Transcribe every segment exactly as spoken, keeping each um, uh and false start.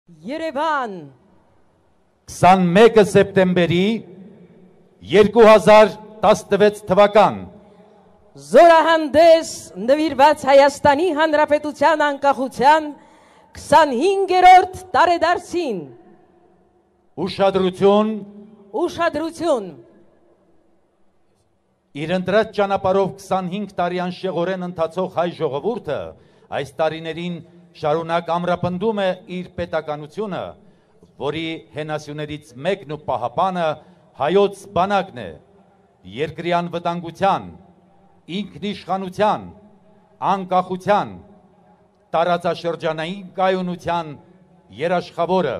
Երևան քսանմեկը սեպտեմբերի երկու հազար տասնվեց թվական զորահանդես նվիրված Հայաստանի Հանրապետության անկախության քսանհինգերորդ տարեդարձին ուշադրություն ուշադրություն իր ընտրած ճանապարհով քսանհինգ տարի անշեղորեն ընթացող հայ ժողովուրդը այս տարիներին շարունակ ամրապնդում է իր պետականությունը, որի հենասյուներից մեկն ու պահապանը հայոց բանակն է, երկրի անվտանգության, ինքնիշխանության, անկախության, տարածաշրջանային կայունության երաշխավորը։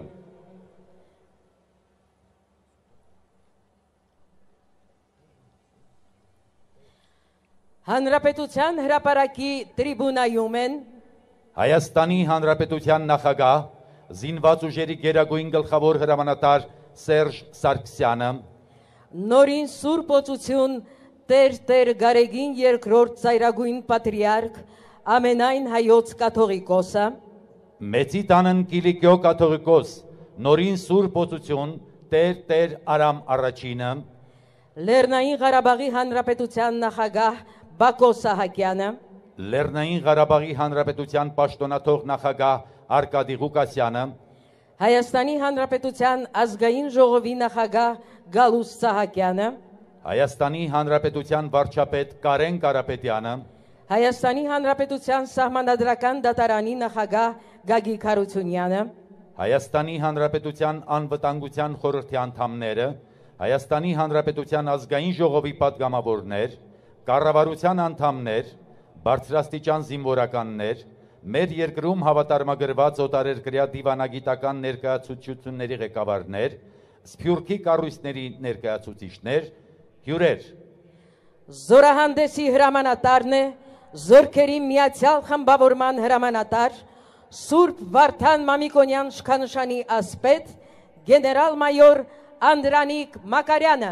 Հանրապետության հրապարակի տրիբունայում են Հայաստանի Հանրապետության նախագահ, զինված ուժերի գերագույն գլխավոր հրամանատար Սերժ Սարգսյանը, նորին Սուրբ Օծություն Տեր Տեր Գարեգին երկրորդ ծայրագույն պատրիարք ամենայն հայոց կաթողիկոսը, Մեծի տանն Կիլիկիո կաթողիկոս, նորին Սուրբ Օծություն Տեր Տեր Արամ առաջինը, Լեռնային Ղարաբաղի Հանրապետության նախագահ Բակո Սահակյանը, Լեռնային Ղարաբաղի Հանրապետության պաշտոնաթող նախագահ Արկադի Ղուկասյանը, Հայաստանի Հանրապետության ազգային ժողովի նախագահ Գալուստ Սահակյանը, Հայաստանի Հանրապետության վարչապետ Կարեն Կարապետյանը, Հայաստանի Հանրապետության Սահմանադրական դատարանի նախագահ Գագիկ Հարությունյանը, Հայաստանի Հանրապետության անվտանգության խորհրդի անդամները, Հայաստանի Հանրապետության ազգային ժողովի պատգամավորներ, կառավարության անդամներ, բարձրաստիճան զինվորականներ, մեր երկրում հավատարմագրված օտարերկրյա դիվանագիտական ներկայացուցիչությունների ղեկավարներ, սփյուռքի կառույցների ներկայացուցիչներ, հյուրեր։ Զորահանդեսի հրամանատարն է Զորքերի միացյալ խմբավորման հրամանատար Սուրբ Վարդան Մամիկոնյան շքանշանի ասպետ գեներալ-մայոր Անդրանիկ Մակարյանը։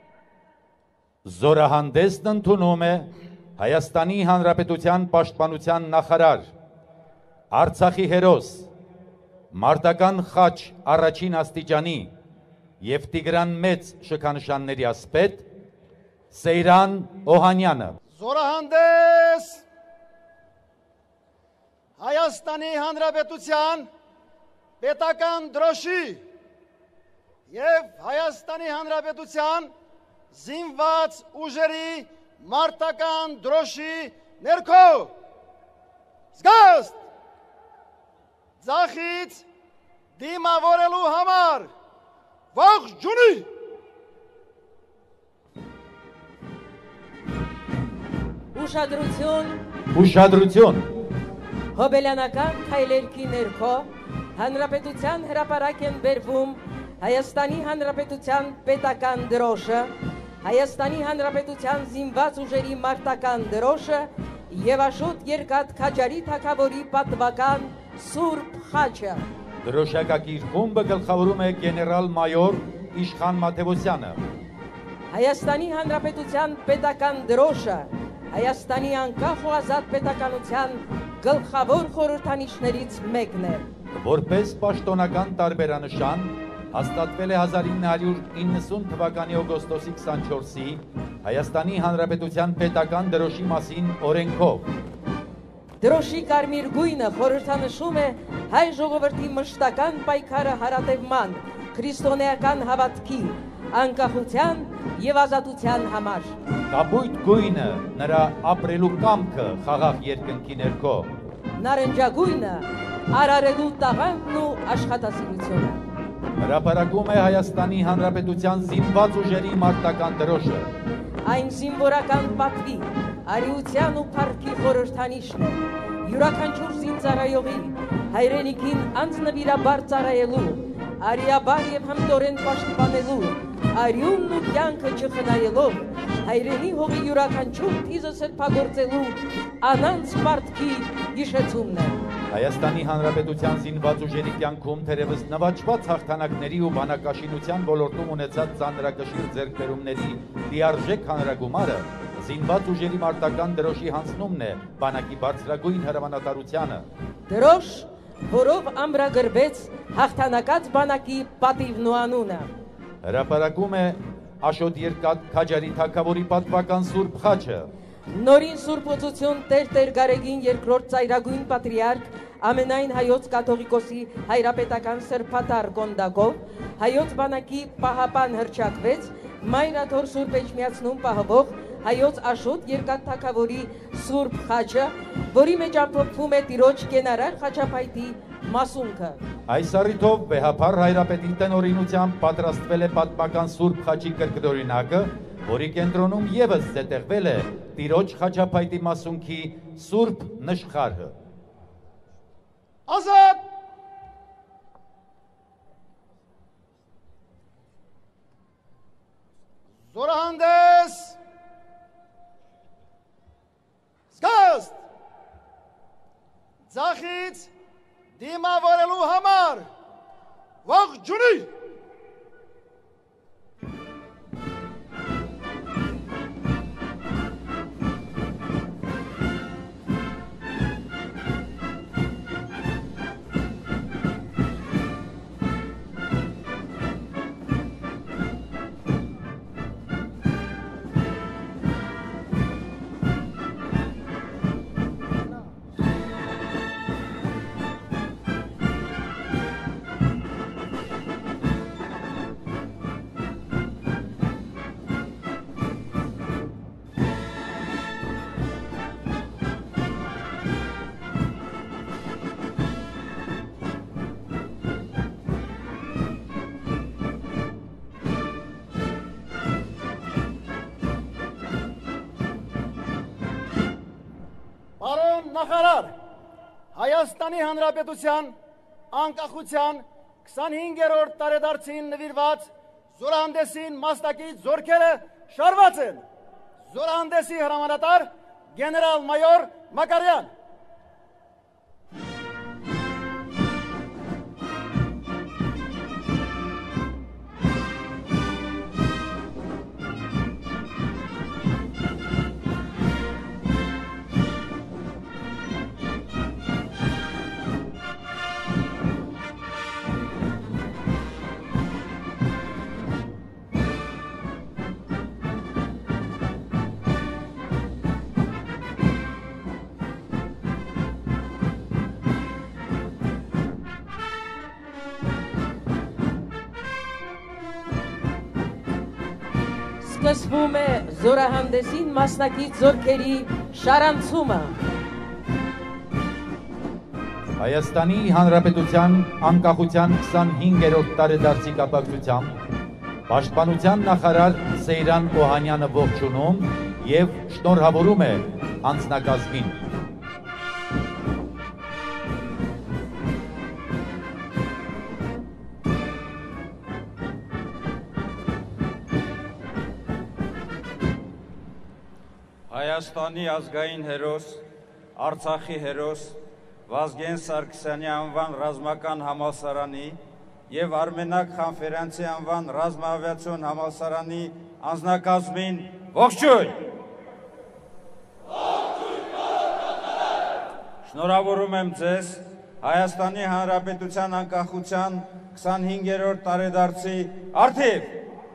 Զորահանդեսն ընդունում է Հայաստանի Հանրապետության պաշտպանության նախարար, Արցախի հերոս, մարտական խաչ առաջին աստիճանի և Տիգրան մեծ շքանշանների ասպետ Սեյրան Օհանյանը։ Զորահանդես Հայաստանի Հանրապետության պետական դրոշի և Հայաստանի Հանրապետության զինված ուժերի մարտական դրոշի ներքո զգաստ ձախից դիմավորելու համար ողջունի։ Ուշադրություն Ուշադրություն հոբելյանական քայլերքի ներքո Հանրապետության հրապարակ են բերվում Հայաստանի Հանրապետության պետական դրոշը, Հայաստանի Հանրապետության զինված ուժերի մարտական դրոշը և Աշոտ Երկաթ Քաջարի թագավորի պատվական Սուրբ խաչը։ Դրոշակակիր խումբը գլխավորում է գեներալ-մայոր Իշխան Մաթևոսյանը։ Հայաստանի Հանրապետության պետական դրոշը Հայաստանի անկախ ու ազատ պետականության գլխավոր խորհրդանիշներից մեկն է։ Որպես պաշտոնական տարբերանշան հաստատվել է հազար ինը հարյուր իննսուն թվականի օգոստոսի քսանչորսի Հայաստանի Հանրապետության պետական դրոշի մասին օրենքով։ Դրոշի կարմիր գույնը խորհրդանշում է հայ ժողովրդի մշտական պայքարը հարատևման, քրիստոնեական հավատքի, անկախության և ազատության համար։ Կապույտ գույնը նրա ապրելու կամքը խաղաղ երկնքի ներքո։ Նարնջագույնը արարելու տաղանդն ու աշխատասիրությունը։ Հրապարակում է Հայաստանի Հանրապետության զինված ուժերի մարտական դրոշը։ Այն զինվորական պատվի, արիության ու փառքի խորհրդանիշն է, յուրաքանչյուր զինծառայողի հայրենիքին անձնվիրաբար ծառայելու, արիաբար և հմտորեն պաշտպանելու, արյունն ու կյանքը չխնայելով, հայրենի հողի յուրաքանչյուր թիզը սրբագործելու անանց պարտքի հիշեցումն է։ Հայաստանի Հանրապետության զինված ուժերի կյանքում թերևս նվաճված հաղթանակների ու բանակաշինության ոլորտում ունեցած ծանրակշիռ ձեռքբերումների լիարժեք հանրագումարը զինված ուժերի մարտական դրոշի հանձնումն է բանակի բարձրագույն հրամանատարությանը։ Դրոշ որով ամրագրվեց հաղթանակած բանակի պատիվն ու անունը։ Հրապարակում է Աշոտ Երկաթ Քաջարի թագավորի պատվական Սուրբ խաչը։ Նորին Սուրբ Օծություն Տեր Տեր Գարեգին երկրորդ ծայրագույն պատրիարք ամենայն հայոց կաթողիկոսի հայրապետական սրբատար կոնդակով հայոց բանակի պահապան հռչակվեց Մայրաթոր Սուրբ Էջմիածնում պահվող հայոց Աշոտ Երկաթ թագավորի Սուրբ խաչը, որի մեջ ամփոփվում է տիրոջ կենարար խաչապայթի մասունքը։ Այս առիթով վեհափառ հայրապետի տնօրինությամբ պատրաստվել է պատմական Սուրբ խաչի կրկնօրինակը, որի կենտրոնում ևս զետեղվել է տիրոջ խաչապայթի մասունքի Սուրբ նշխարը։ Ազատ! Զորահանդես! Զգաստ! Ձախից դիմավորելու համար ողջունի! Պարոն նախարար, Հայաստանի Հանրապետության անկախության քսանհինգերորդ տարեդարձին նվիրված զորահանդեսին մասնակից զորքերը շարված են։ Զորահանդեսի հրամանատար գեներալ մայոր Մակարյան։ Սկսվում է զորահանդեսին մասնակից զորքերի շարանցումը։ Հայաստանի Հանրապետության անկախության քսանհինգերորդ տարեդարձի կապակցությամբ Պաշտպանության նախարար Սեյրան Օհանյանը ողջունում և շնորհավորում է անձնակազմին։ Հայաստանի ազգային հերոս, Արցախի հերոս, Վազգեն Սարգսյանի անվան ռազմական համալսարանի և Արմենակ Խանֆերանցի անվան ռազմաավիացիոն համալսարանի անձնակազմին ողջույն։ Շնորհավորում եմ ձեզ Հայաստանի Հանրապետության անկախության քսանհինգերորդ տարեդարձի առթիվ։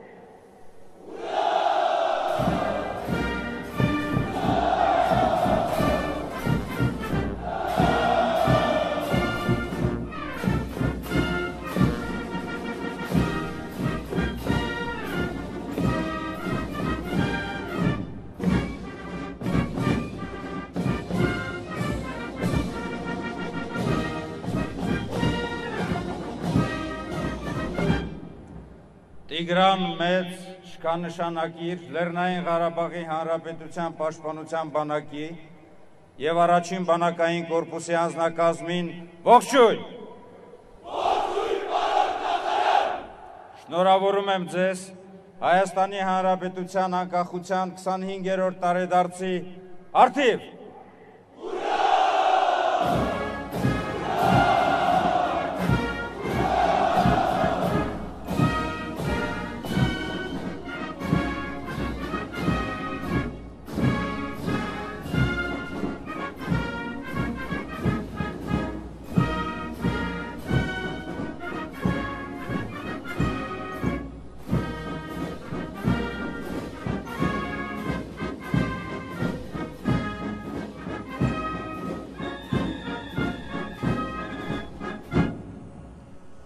Տիգրան Մեծ շքանշանակիր Լեռնային Ղարաբաղի Հանրապետության պաշտպանության բանակի և առաջին բանակային կորպուսի անձնակազմին ողջույն։ Շնորհավորում եմ ձեզ Հայաստանի Հանրապետության անկախության քսանհինգերորդ տարեդարձի առթիվ։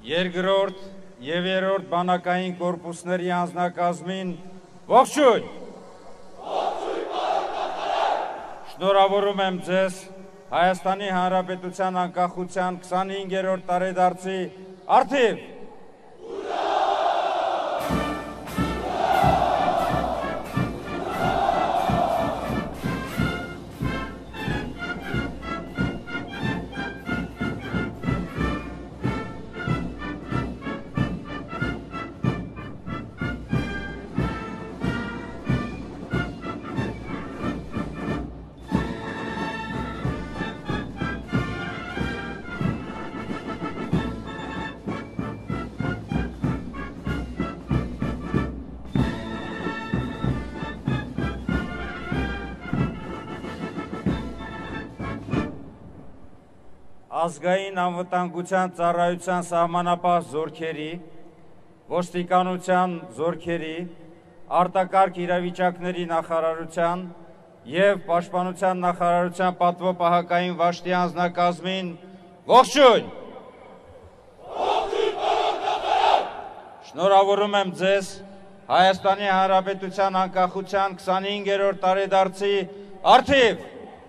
երկրորդ և երրորդ բանակային կորպուսների անձնակազմին ողջույն։ Շնորհավորում եմ ձեզ Հայաստանի Հանրապետության անկախության քսանհինգերորդ տարեդարձի առթիվ։ Ազգային անվտանգության ծառայության սահմանապահ զորքերի, ոստիկանության զորքերի, արտակարգ իրավիճակների նախարարության և պաշտպանության նախարարության պատվո-պահակային վաշտի անձնակազմին ողջույն։ Շնորհավորում եմ ձեզ Հայաստանի Հանրապետության անկախության քսանհինգերորդ տարեդարձի առթիվ։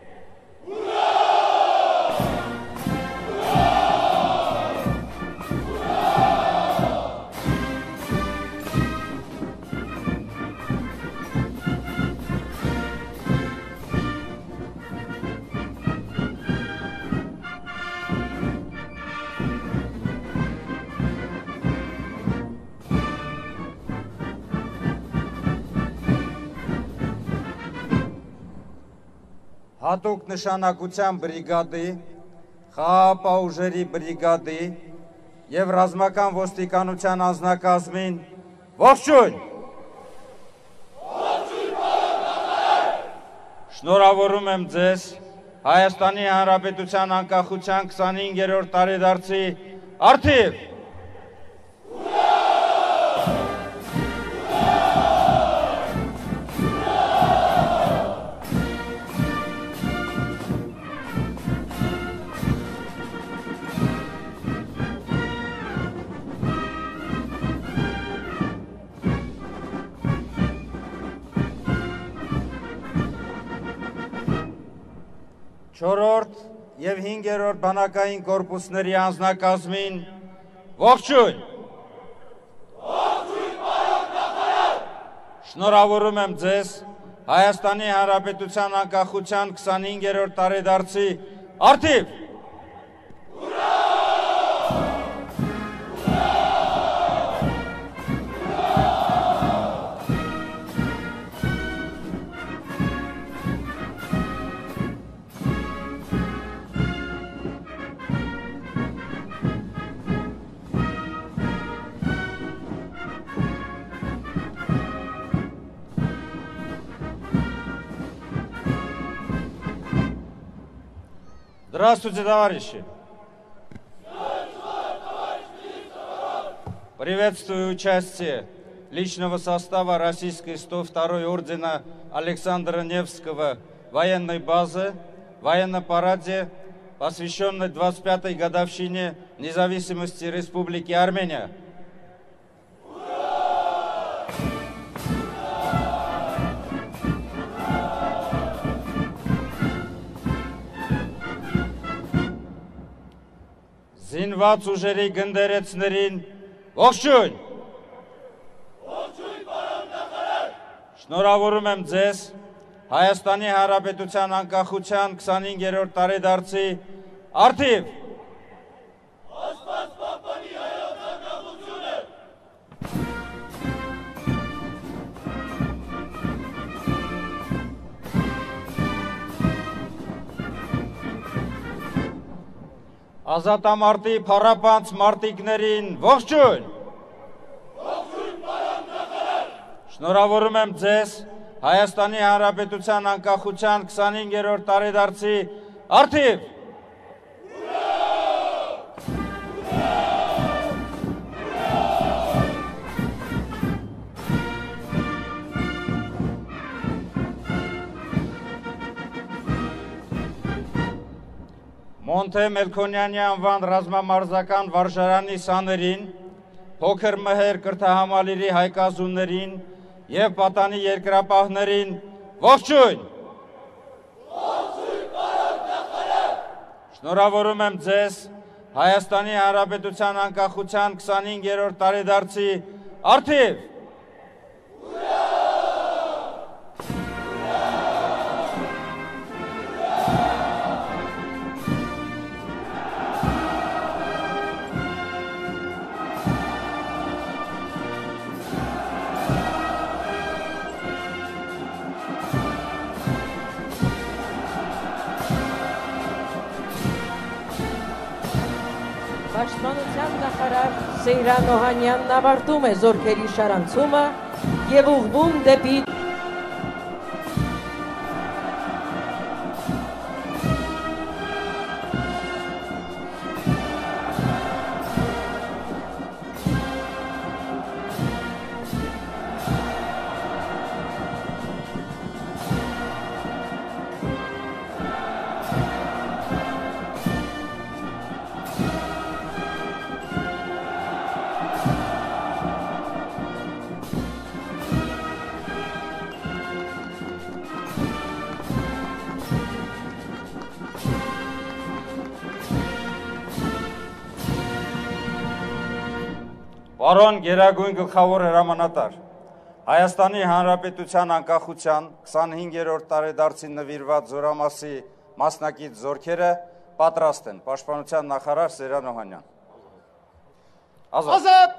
Հատուկ նշանակության բրիգադի, խաղաղապահ ուժերի բրիգադի և ռազմական ոստիկանության անձնակազմին ողջույն։ Շնորհավորում եմ ձեզ Հայաստանի Հանրապետության անկախության քսանհինգերորդ տարեդարձի առթիվ։ Չորրորդ և հինգերորդ բանակային կորպուսների անձնակազմին ողջույն։ Շնորհավորում եմ ձեզ Հայաստանի Հանրապետության անկախության քսանհինգերորդ տարեդարձի առթիվ։ Здравствуйте, товарищи! Приветствую участие личного состава российской сто второй ордена Александра Невского военной базы в военном параде, посвященной двадцать пятой годовщине независимости Республики Армения. Զինված ուժերի գնդերեցներին ողջույն։ Շնորհավորում եմ ձեզ Հայաստանի Հանրապետության անկախության քսանհինգերորդ տարեդարձի առթիվ։ Ազատամարտի փառապանծ մարտիկներին ողջույն։ Շնորհավորում եմ ձեզ Հայաստանի Հանրապետության անկախության քսանհինգերորդ տարեդարձի առթիվ։ Մոնթե Մելքոնյանի անվան ռազմամարզական վարժարանի սաներին, փոքր մհեր կրթահամալիրի հայկազուներին և պատանի երկրապահներին ողջույն։ Շնորհավորում եմ ձեզ Հայաստանի Հանրապետության անկախության քսանհինգերորդ տարեդարձի առթիվ։ Պաշտպանության նախարար Սեյրան Օհանյանն ավարտում է զորքերի շարանցումը և ուղղվում դեպի Պարոն Գերագույն գլխավոր հրամանատար, Հայաստանի Հանրապետության անկախության քսանհինգերորդ տարեդարձին նվիրված զորամասի մասնակից զորքերը պատրաստ են։ Պաշտպանության նախարար Սեյրան Օհանյան։ Ազատ։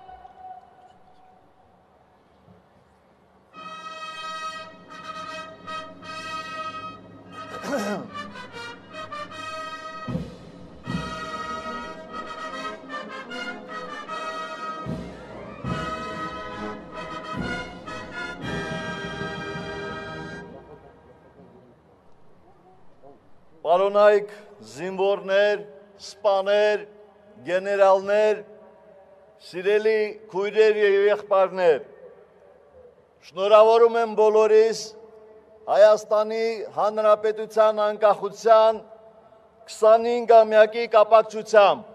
Պարոնայք զինվորներ, սպաներ, գեներալներ, սիրելի քույրեր և եղբայրներ, շնորհավորում եմ բոլորիս Հայաստանի Հանրապետության անկախության քսանհինգամյակի կապակցությամբ։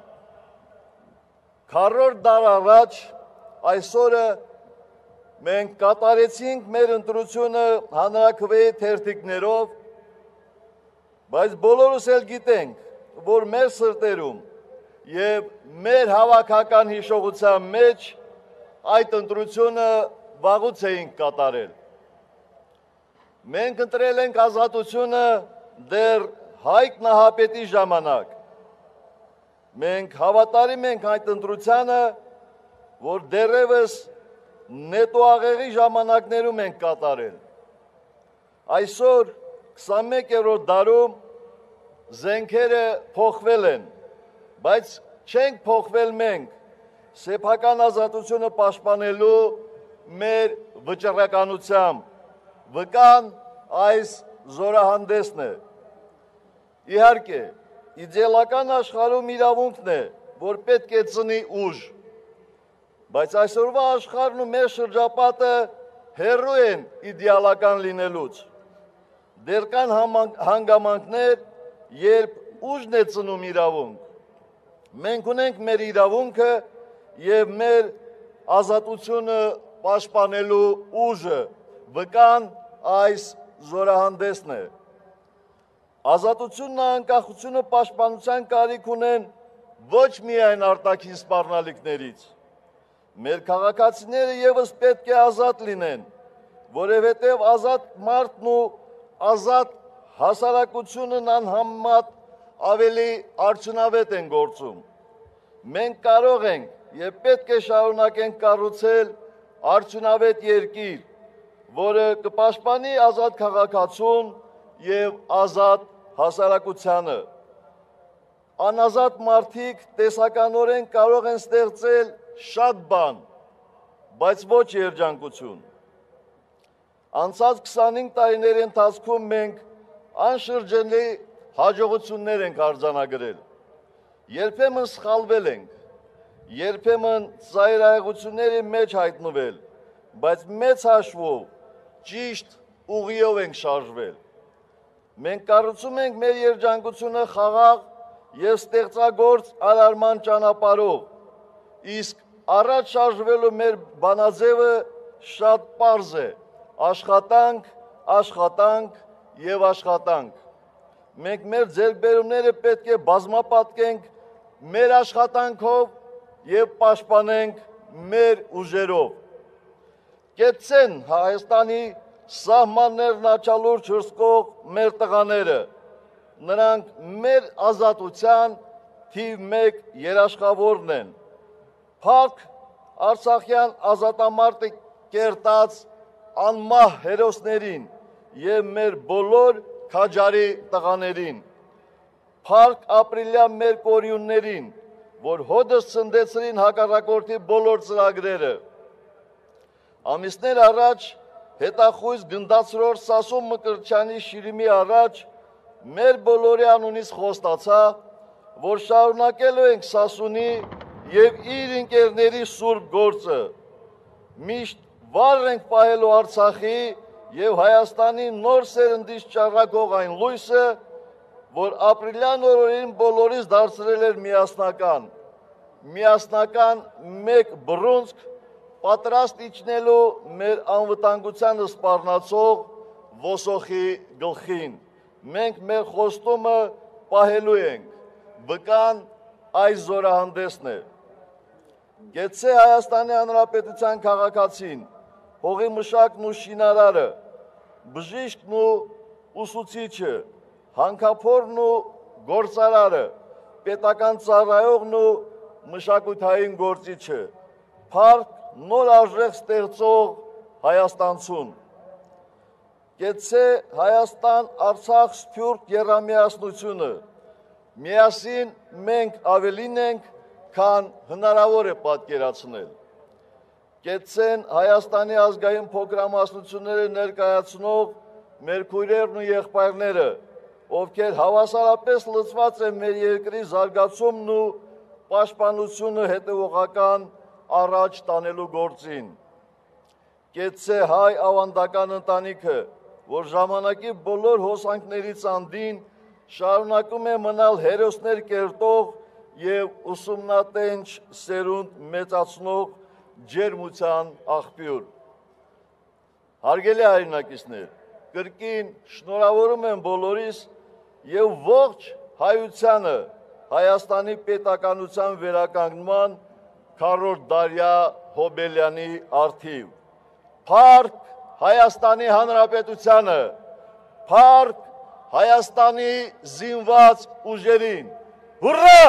Քառորդ դար առաջ այսօրը մենք կատարեցինք մեր ընտրությունը հանրաքվեի թերթիկներով, բայց բոլորս էլ գիտենք, որ մեր սրտերում և մեր հավաքական հիշողության մեջ այդ ընտրությունը վաղուց էինք կատարել։ Մենք ընտրել ենք ազատությունը դեռ Հայկ Նահապետի ժամանակ։ Մենք հավատարիմ ենք այդ ընտրությանը, որ դեռևս նետոաղեղի ժամանակներում ենք կատարել։ Այսօր քսանմեկերորդ դարում զենքերը փոխվել են, բայց չենք փոխվել մենք սեփական ազատությունը պաշտպանելու մեր վճռականությամբ, վկան այս զորահանդեսն է։ Իհարկե, իդեալական աշխարհում իրավունքն է, որ պետք է ծնի ուժ, բայց այսօրվա աշխարհն ու մեր շրջապատը հեռու են իդեալական լինելուց։ Դեռ կան հանգամանքներ, երբ ուժն է ծնում իրավունք։ Մենք ունենք մեր իրավունքը և մեր ազատությունը պաշտպանելու ուժը, վկան այս զորահանդեսն է։ Ազատությունն ու անկախությունը պաշտպանության կարիք ունեն ոչ միայն արտաքին սպառնալիքներից։ Մեր քաղաքացիները ևս պետք է ազատ լինեն, որովհետև ազատ մարդն ու ազատ հասարակությունն անհամեմատ ավելի արդյունավետ են գործում։ Մենք կարող ենք և պետք է շարունակենք կառուցել արդյունավետ երկիր, որը կպաշտպանի ազատ քաղաքացուն և ազատ հասարակությանը։ Անազատ մարդիկ տեսականորեն կարող են ստեղծել շատ բան, բայց ոչ երջանկություն։ Անցած քսանհինգ տարիների ընթացքում մենք անշրջելի հաջողություններ ենք արձանագրել։ Երբեմն սխալվել ենք, երբեմն ծայրահեղությունների մեջ հայտնվել, բայց մեծ հաշվով ճիշտ ուղիով ենք շարժվել։ Մենք կառուցում ենք մեր երջանկությունը խաղաղ եւ ստեղծագործ արարման ճանապարհով։ Իսկ առաջ շարժվելու մեր բանաձևը շատ պարզ է. աշխատանք, աշխատանք եւ աշխատանք։ Մենք մեր ձեռքբերումները պետք է բազմապատկենք մեր աշխատանքով եւ պաշտպանենք մեր ուժերով։ Կեցցեն Հայաստանի սահմաններն աչալուր չրսկող մեր տղաները, նրանք մեր ազատության թիվ մեկ երաշխավորն են։ Փակ Արցախյան ազատամարտի կերտած անմահ հերոսներին եւ մեր բոլոր քաջարի տղաներին, փառք ապրիլյան մեր կորյուններին, որ հոդս ցնդեցրին հակառակորդի բոլոր ծրագրերը։ Ամիսներ առաջ հետախույզ գնդացրոր Սասուն Մկրտչյանի շիրիմի առաջ մեր բոլորի անունից խոստացա, որ շարունակելու ենք Սասունի եւ իր ընկերների սուրբ գործը։ Միշտ վառ ենք պահելու Արցախի եւ Հայաստանի նոր սերնդից ճառագող այն լույսը, որ ապրիլյան օրերին բոլորիս դարձրել էր միասնական, միասնական մեկ բռունցք պատրաստ իջնելու մեր անվտանգությանը սպառնացող ոսոխի գլխին։ Մենք մեր խոստումը պահելու ենք, վկան այս զորահանդեսն է։ Գեցցե Հայաստանի Հանրապետության քաղաքացին, հողի մշակն ու շինարարը, բժիշկն ու ուսուցիչը, հանքափորն ու գործարարը, պետական ծառայողն ու մշակութային գործիչը, փառք նոր արժեք ստեղծող հայաստանցուն։ Գեցցե Հայաստան-Արցախ սփյուռք եռամիասնությունը, միասին մենք ավելին ենք, քան հնարավոր է պատկերացնել։ Կեցցեն Հայաստանի ազգային փոքրամասնությունները ներկայացնող մեր քույրերն ու եղբայրները, ովքեր հավասարապես լծված են մեր երկրի զարգացումն ու պաշտպանությունը հետևողական առաջ տանելու գործին։ Կեցցե հայ ավանդական ընտանիքը, որ ժամանակի բոլոր հոսանքներից անդին շարունակում է մնալ հերոսներ կերտող եւ ուսումնատենչ սերունդ մեծացնող ջերմության աղբյուր։ Հարգելի հայրենակիցներ, կրկին շնորհավորում եմ բոլորիս եւ ողջ հայությանը Հայաստանի պետականության վերականգնման քառորդ դարյա Հոբելյանի առթիվ։ Փառք Հայաստանի Հանրապետությանը, փառք Հայաստանի զինված ուժերին։ Հուրրա!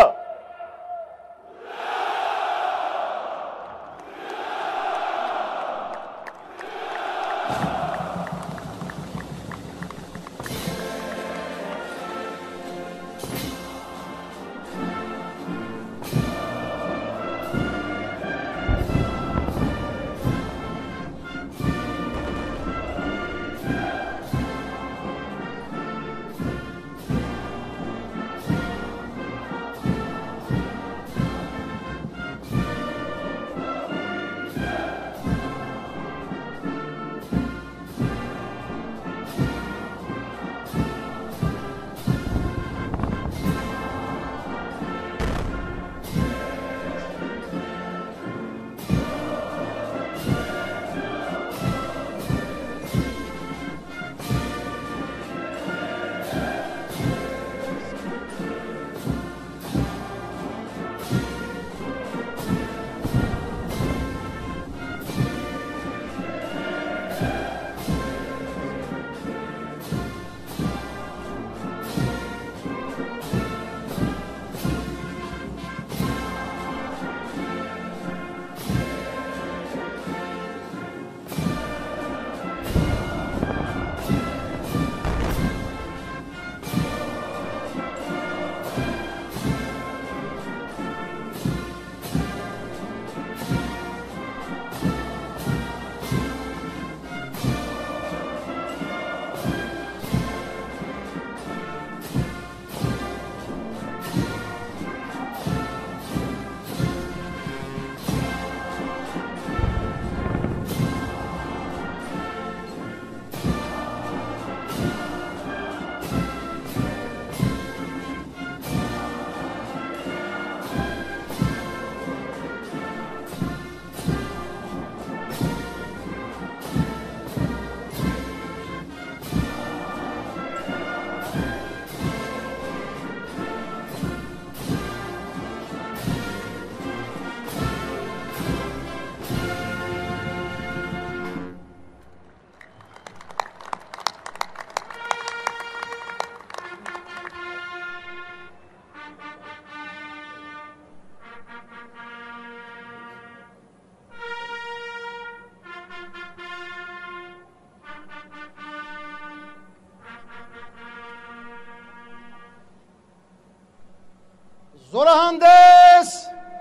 Զորահանդես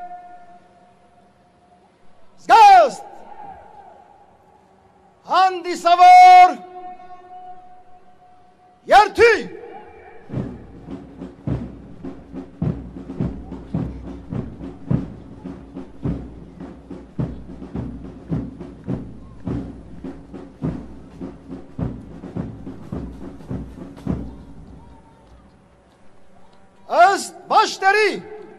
զգաստ հանդիսավոր երթի ըստ բաշտերի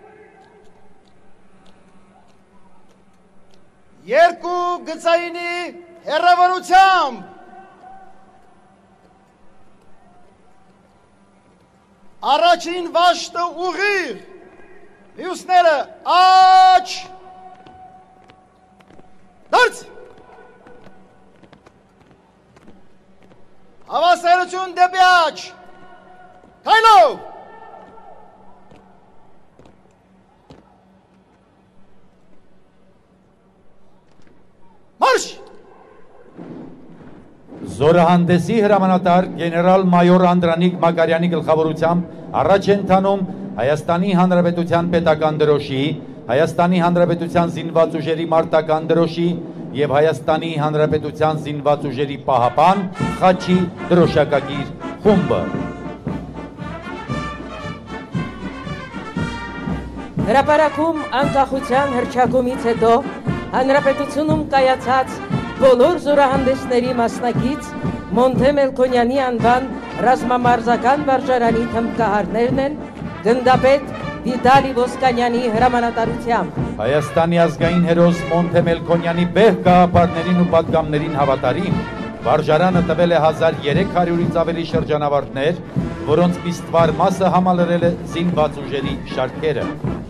երկու գծայինի հեռավորությամբ առաջին վաշտը ուղիղ, մյուսները աջ, դարձ, հավասարություն դեպի աջ, քայլով, մարշ! Զորահանդեսի հրամանատար գեներալ մայոր Անդրանիկ Մակարյանի գլխավորությամբ առաջ են տանում Հայաստանի Հանրապետության պետական դրոշի, Հայաստանի Հանրապետության զինված ուժերի մարտական դրոշի եւ Հայաստանի Հանրապետության զինված ուժերի պահապան խաչի դրոշակագիր խումբը։ Հրապարակում անկախության հռչակումից հետո Հանրապետությունում կայացած բոլոր զորահանդեսների մասնակից Մոնթե Մելքոնյանի անվան ռազմամարզական վարժարանի թմբկահարներն են գնդապետ Վիտալի Ոսկանյանի հրամանատարությամբ։ Հայաստանի ազգային հերոս Մոնթե Մելքոնյանի բեղ գաղափարներին ու պատգամներին հավատարիմ վարժարանը տվել է հազար երեք հարյուրից ավելի շրջանավարտներ, որոնց պիստվար մասը համալրել է զինված ուժերի շարքերը։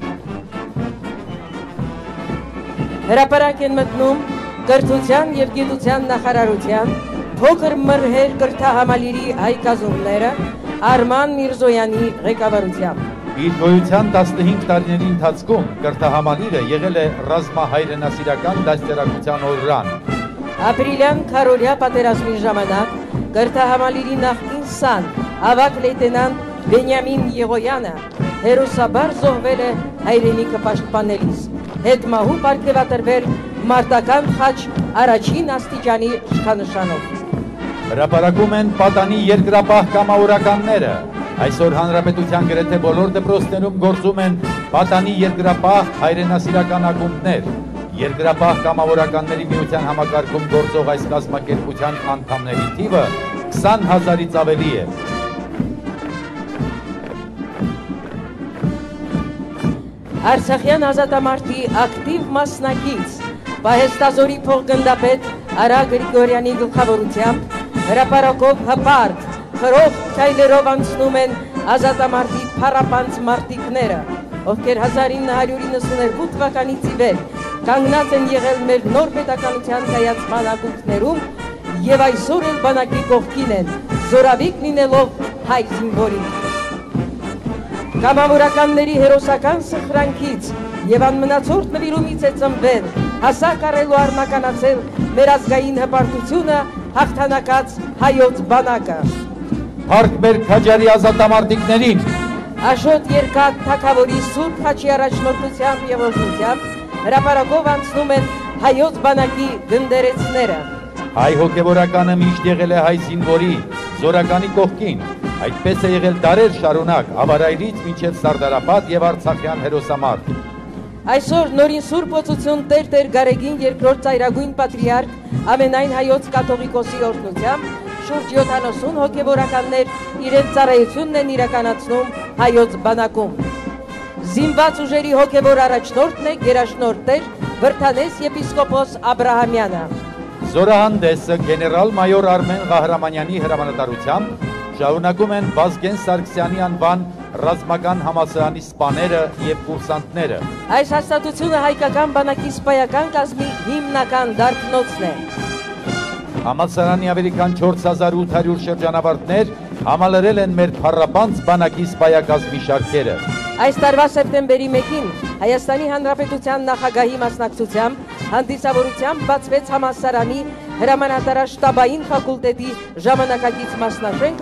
Հրապարակ են մտնում կրթության և գիտության նախարարության փոքր մրհեր կրթահամալիրի հայկազունները Արման Միրզոյանի ղեկավարությամբ։ Իր գոյության տասնհինգ տարիների ընթացքում կրթահամալիրը եղել է ռազմահայրենասիրական դաստիարակության օրրան։ Ապրիլյան քարորյա պատերազմի ժամանակ կրթահամալիրի նախկին սան ավագ լեյտենանտ Բենյամին Եղոյանը հերոսաբար զոհվել է հայրենիքը պաշտպանելիս, հետմահու պարգևատրվել մարտական խաչ առաջին աստիճանի շքանշանով։ Հրապարակում են պատանի երկրապահ կամավորականները։ Այսօր հանրապետության գրեթե բոլոր դպրոցներում գործում են պատանի երկրապահ հայրենասիրական ակումբներ։ Երկրապահ կամավորականների միության համակարգում գործող այս կազմակերպության անդամների թիվը քսան հազարից ավելի է։ Արցախյան ազատամարտի ակտիվ մասնակից Պահեստազորի փոխգնդապետ Արա Գրիգորյանի գլխավորությամբ հրապարակով հպարտ, խրող քայլերով անցնում են ազատամարտի փառապանծ մարտիկները, ովքեր հազար ինը հարյուր իննսունհինգ թվականից ի վեր կանգնած են եղել մեր նոր պետականության կայացման ակունքներում եւ այսօր էլ բանակի կողքին են, զորավիկ լինելով հայ զինվորի։ Կամավորականների հերոսական սխրանքից եւ անմնացորդ նվիրումից է ծնվել, հասակ առելու առնականացել մեր ազգային հպարտությունը հաղթանակած հայոց բանակը։ Փառք մեր քաջարի ազատամարտիկներին։ Աշոտ երկաթ թագավորի Սուրբ Խաչի առաջնորդությամբ եւ օրհնությամբ հրապարակով անցնում են հայոց բանակի գնդերեցները։ Հայ հոգևորականը միշտ եղել է հայ զինվորի, զորականի կողքին, այդպես է եղել դարեր շարունակ, Ավարայրից մինչև Սարդարապատ եւ Արցախյան հերոսամարտ։ Այսօր նորին Սուրբ Օծություն Տեր-Տեր Գարեգին երկրորդ ծայրագույն պատրիարք ամենայն հայոց կաթողիկոսի օրհնությամբ շուրջ յոթանասուն հոգևորականներ իրենց ծառայությունն են իրականացնում հայոց բանակում։ Զինված ուժերի հոգևոր առաջնորդն է գերաշնորհ Տեր Վրդանես եպիսկոպոս Աբրահամյանը։ Զորահանդեսը գեներալ մայոր Արմեն Ղահրամանյանի հրամանատարությամբ շարունակում են Վազգեն Սարգսյանի անվան ռազմական համալսարանի սպաները եւ կուրսանտները։ Այս հաստատությունը հայկական բանակի սպայական կազմի հիմնական դարբնոցն է։ Համալսարանի ավելի քան չորս հազար ութ հարյուր շրջանավարտներ համալրել են մեր փառապանծ բանակի սպայակազմի շարքերը։ Այս տարվա սեպտեմբերի մեկին Հայաստանի Հանրապետության նախագահի մասնակցությամբ հանդիսավորությամբ բացվեց համալսարանի հրամանատարաշտաբային ֆակուլտետի ժամանակակից մասնաշենքը,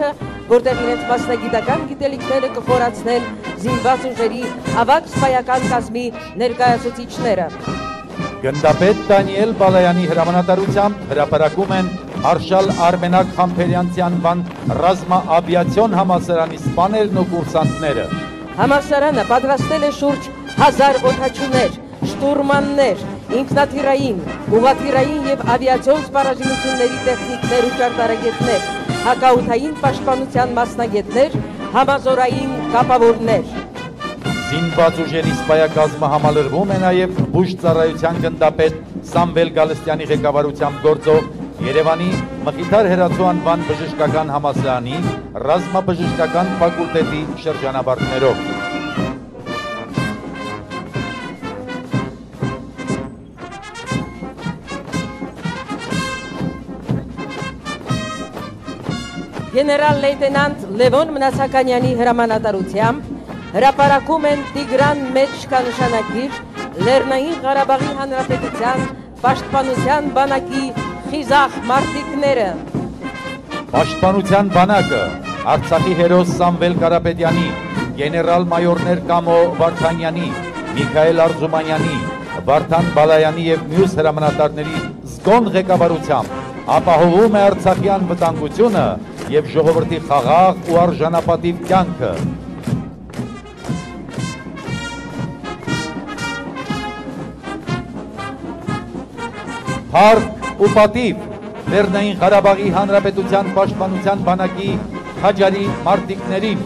որտեղ իրենց մասնագիտական գիտելիքները կխորացնեն զինված ուժերի ավագ սպայական կազմի ներկայացուցիչները։ Գնդապետ Դանիել Բալայանի հրամանատարությամբ հրապարակում են Մարշալ Արմենակ Խամփերյանցի անվան ռազմաավիացիոն համալսարանի սպաներն ու կուրսանտները։ Համալսարանը պատրաստել է շուրջ հազար օդաչուներ, շտուրմաններ, ինքնաթիռային, ուղղաթիռային եւ ավիացիոն սպառազինությունների տեխնիկներ ու ճարտարագետներ, հակաօդային պաշտպանության մասնագետներ, համազորային կապավորներ։ Զինված ուժերի սպայակազմը համալրվում է նաև բուժ ծառայության գնդապետ Սամվել Գալստյանի ղեկավարությամբ գործող Երևանի Մխիթար Հերացու անվան բժշկական համալսարանի ռազմաբժշկական ֆակուլտետի շրջանավարտներով։ Գեներալ լեյտենանտ Լևոն Մնացականյանի հրամանատարությամբ հրապարակում են Տիգրան մեջկանշանակիր Լեռնային Ղարաբաղի Հանրապետության պաշտպանության բանակի խիզախ մարտիկները։ Պաշտպանության բանակը Արցախի հերոս Սամվել Կարապետյանի, գեներալ մայորներ Կամո Վարդանյանի, Միքայել Արզումանյանի, Վարդան Բալայանի և մյուս հրամանատարների զգոն ղեկավարությամբ ապահովում է Արցախյան վտանգությունը և ժողովրդի խաղաղ ու արժանապատիվ կյանքը։ Փառք ու պատիվ Լեռնային Ղարաբաղի Հանրապետության պաշտպանության բանակի քաջարի մարտիկներին։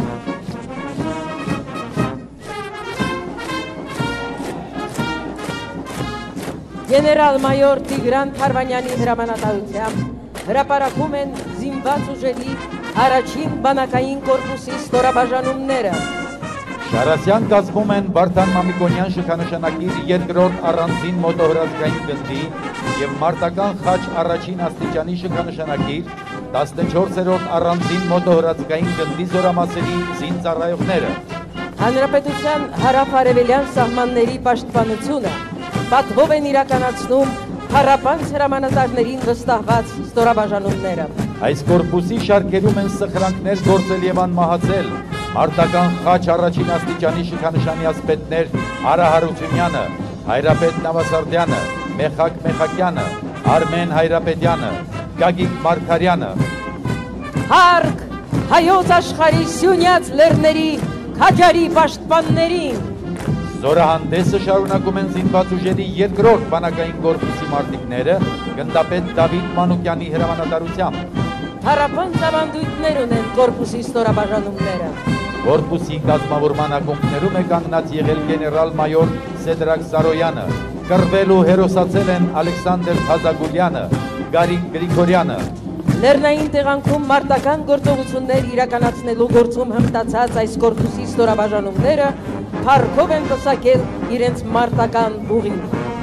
Գեներալ մայոր Տիգրան Թարվանյանի հրամանատարությամբ հրապարակում են զինված ուժերի առաջին բանակային կորպուսի ստորաբաժանումները։ Շարասյան կազմում են Վարդան Մամիկոնյան շքանշանակիր երկրորդ առանձին մոտոհրազգային գնդի և մարտական խաչ առաջին աստիճանի շքանշանակիր տասնչորսերորդ առանձին մոտոհրազգային գնդի զորամասերի զինծառայողները։ Հանրապետության հարավ-արևելյան սահմանների պաշտպանությունը պատվով են իրականացնում փառապանց հրամանատարներին վստահված ստորաբաժանումները։ Այս կորպուսի շարքերում են սխրանքներ գործել և անմահացել մարտական խաչ առաջին աստիճանի շքանշանի ասպետներ Արա Հարությունյանը, Հայրապետ Նավասարդյանը, Մեխակ Մեխակյանը, Արմեն Հայրապետյանը, Գագիկ Մարգարյանը։ Փառք հայոց աշխարհի սյունյաց լեռների քաջարի պաշտպաններին։ Զորահանդեսը շարունակում են զինված ուժերի երկրորդ բանակային կորպուսի մարտիկները գնդապետ Դավիթ Մանուկյանի հրամանատարությամբ։ Փառապանց ավանդույթներ ունեն կորպուսի ստորաբաժանումները։ Կորպուսի կազմավորման ակումբներում է կանգնած եղել գեներալ մայոր Սեդրակ Սարոյանը, կռվել ու հերոսացել են Ալեքսանդր Խազագուլյանը, Գարիկ Գրիգորյանը։ Լեռնային տեղանքում մարտական գործողություններ իրականացնելու գործում հմտացած այս կորպուսի ստորաբաժանումները փառքով են պսակել իրենց մարտական ուղին։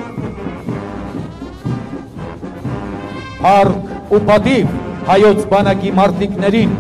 Փառք ու պատիվ հայոց բանակի մարտիկներին։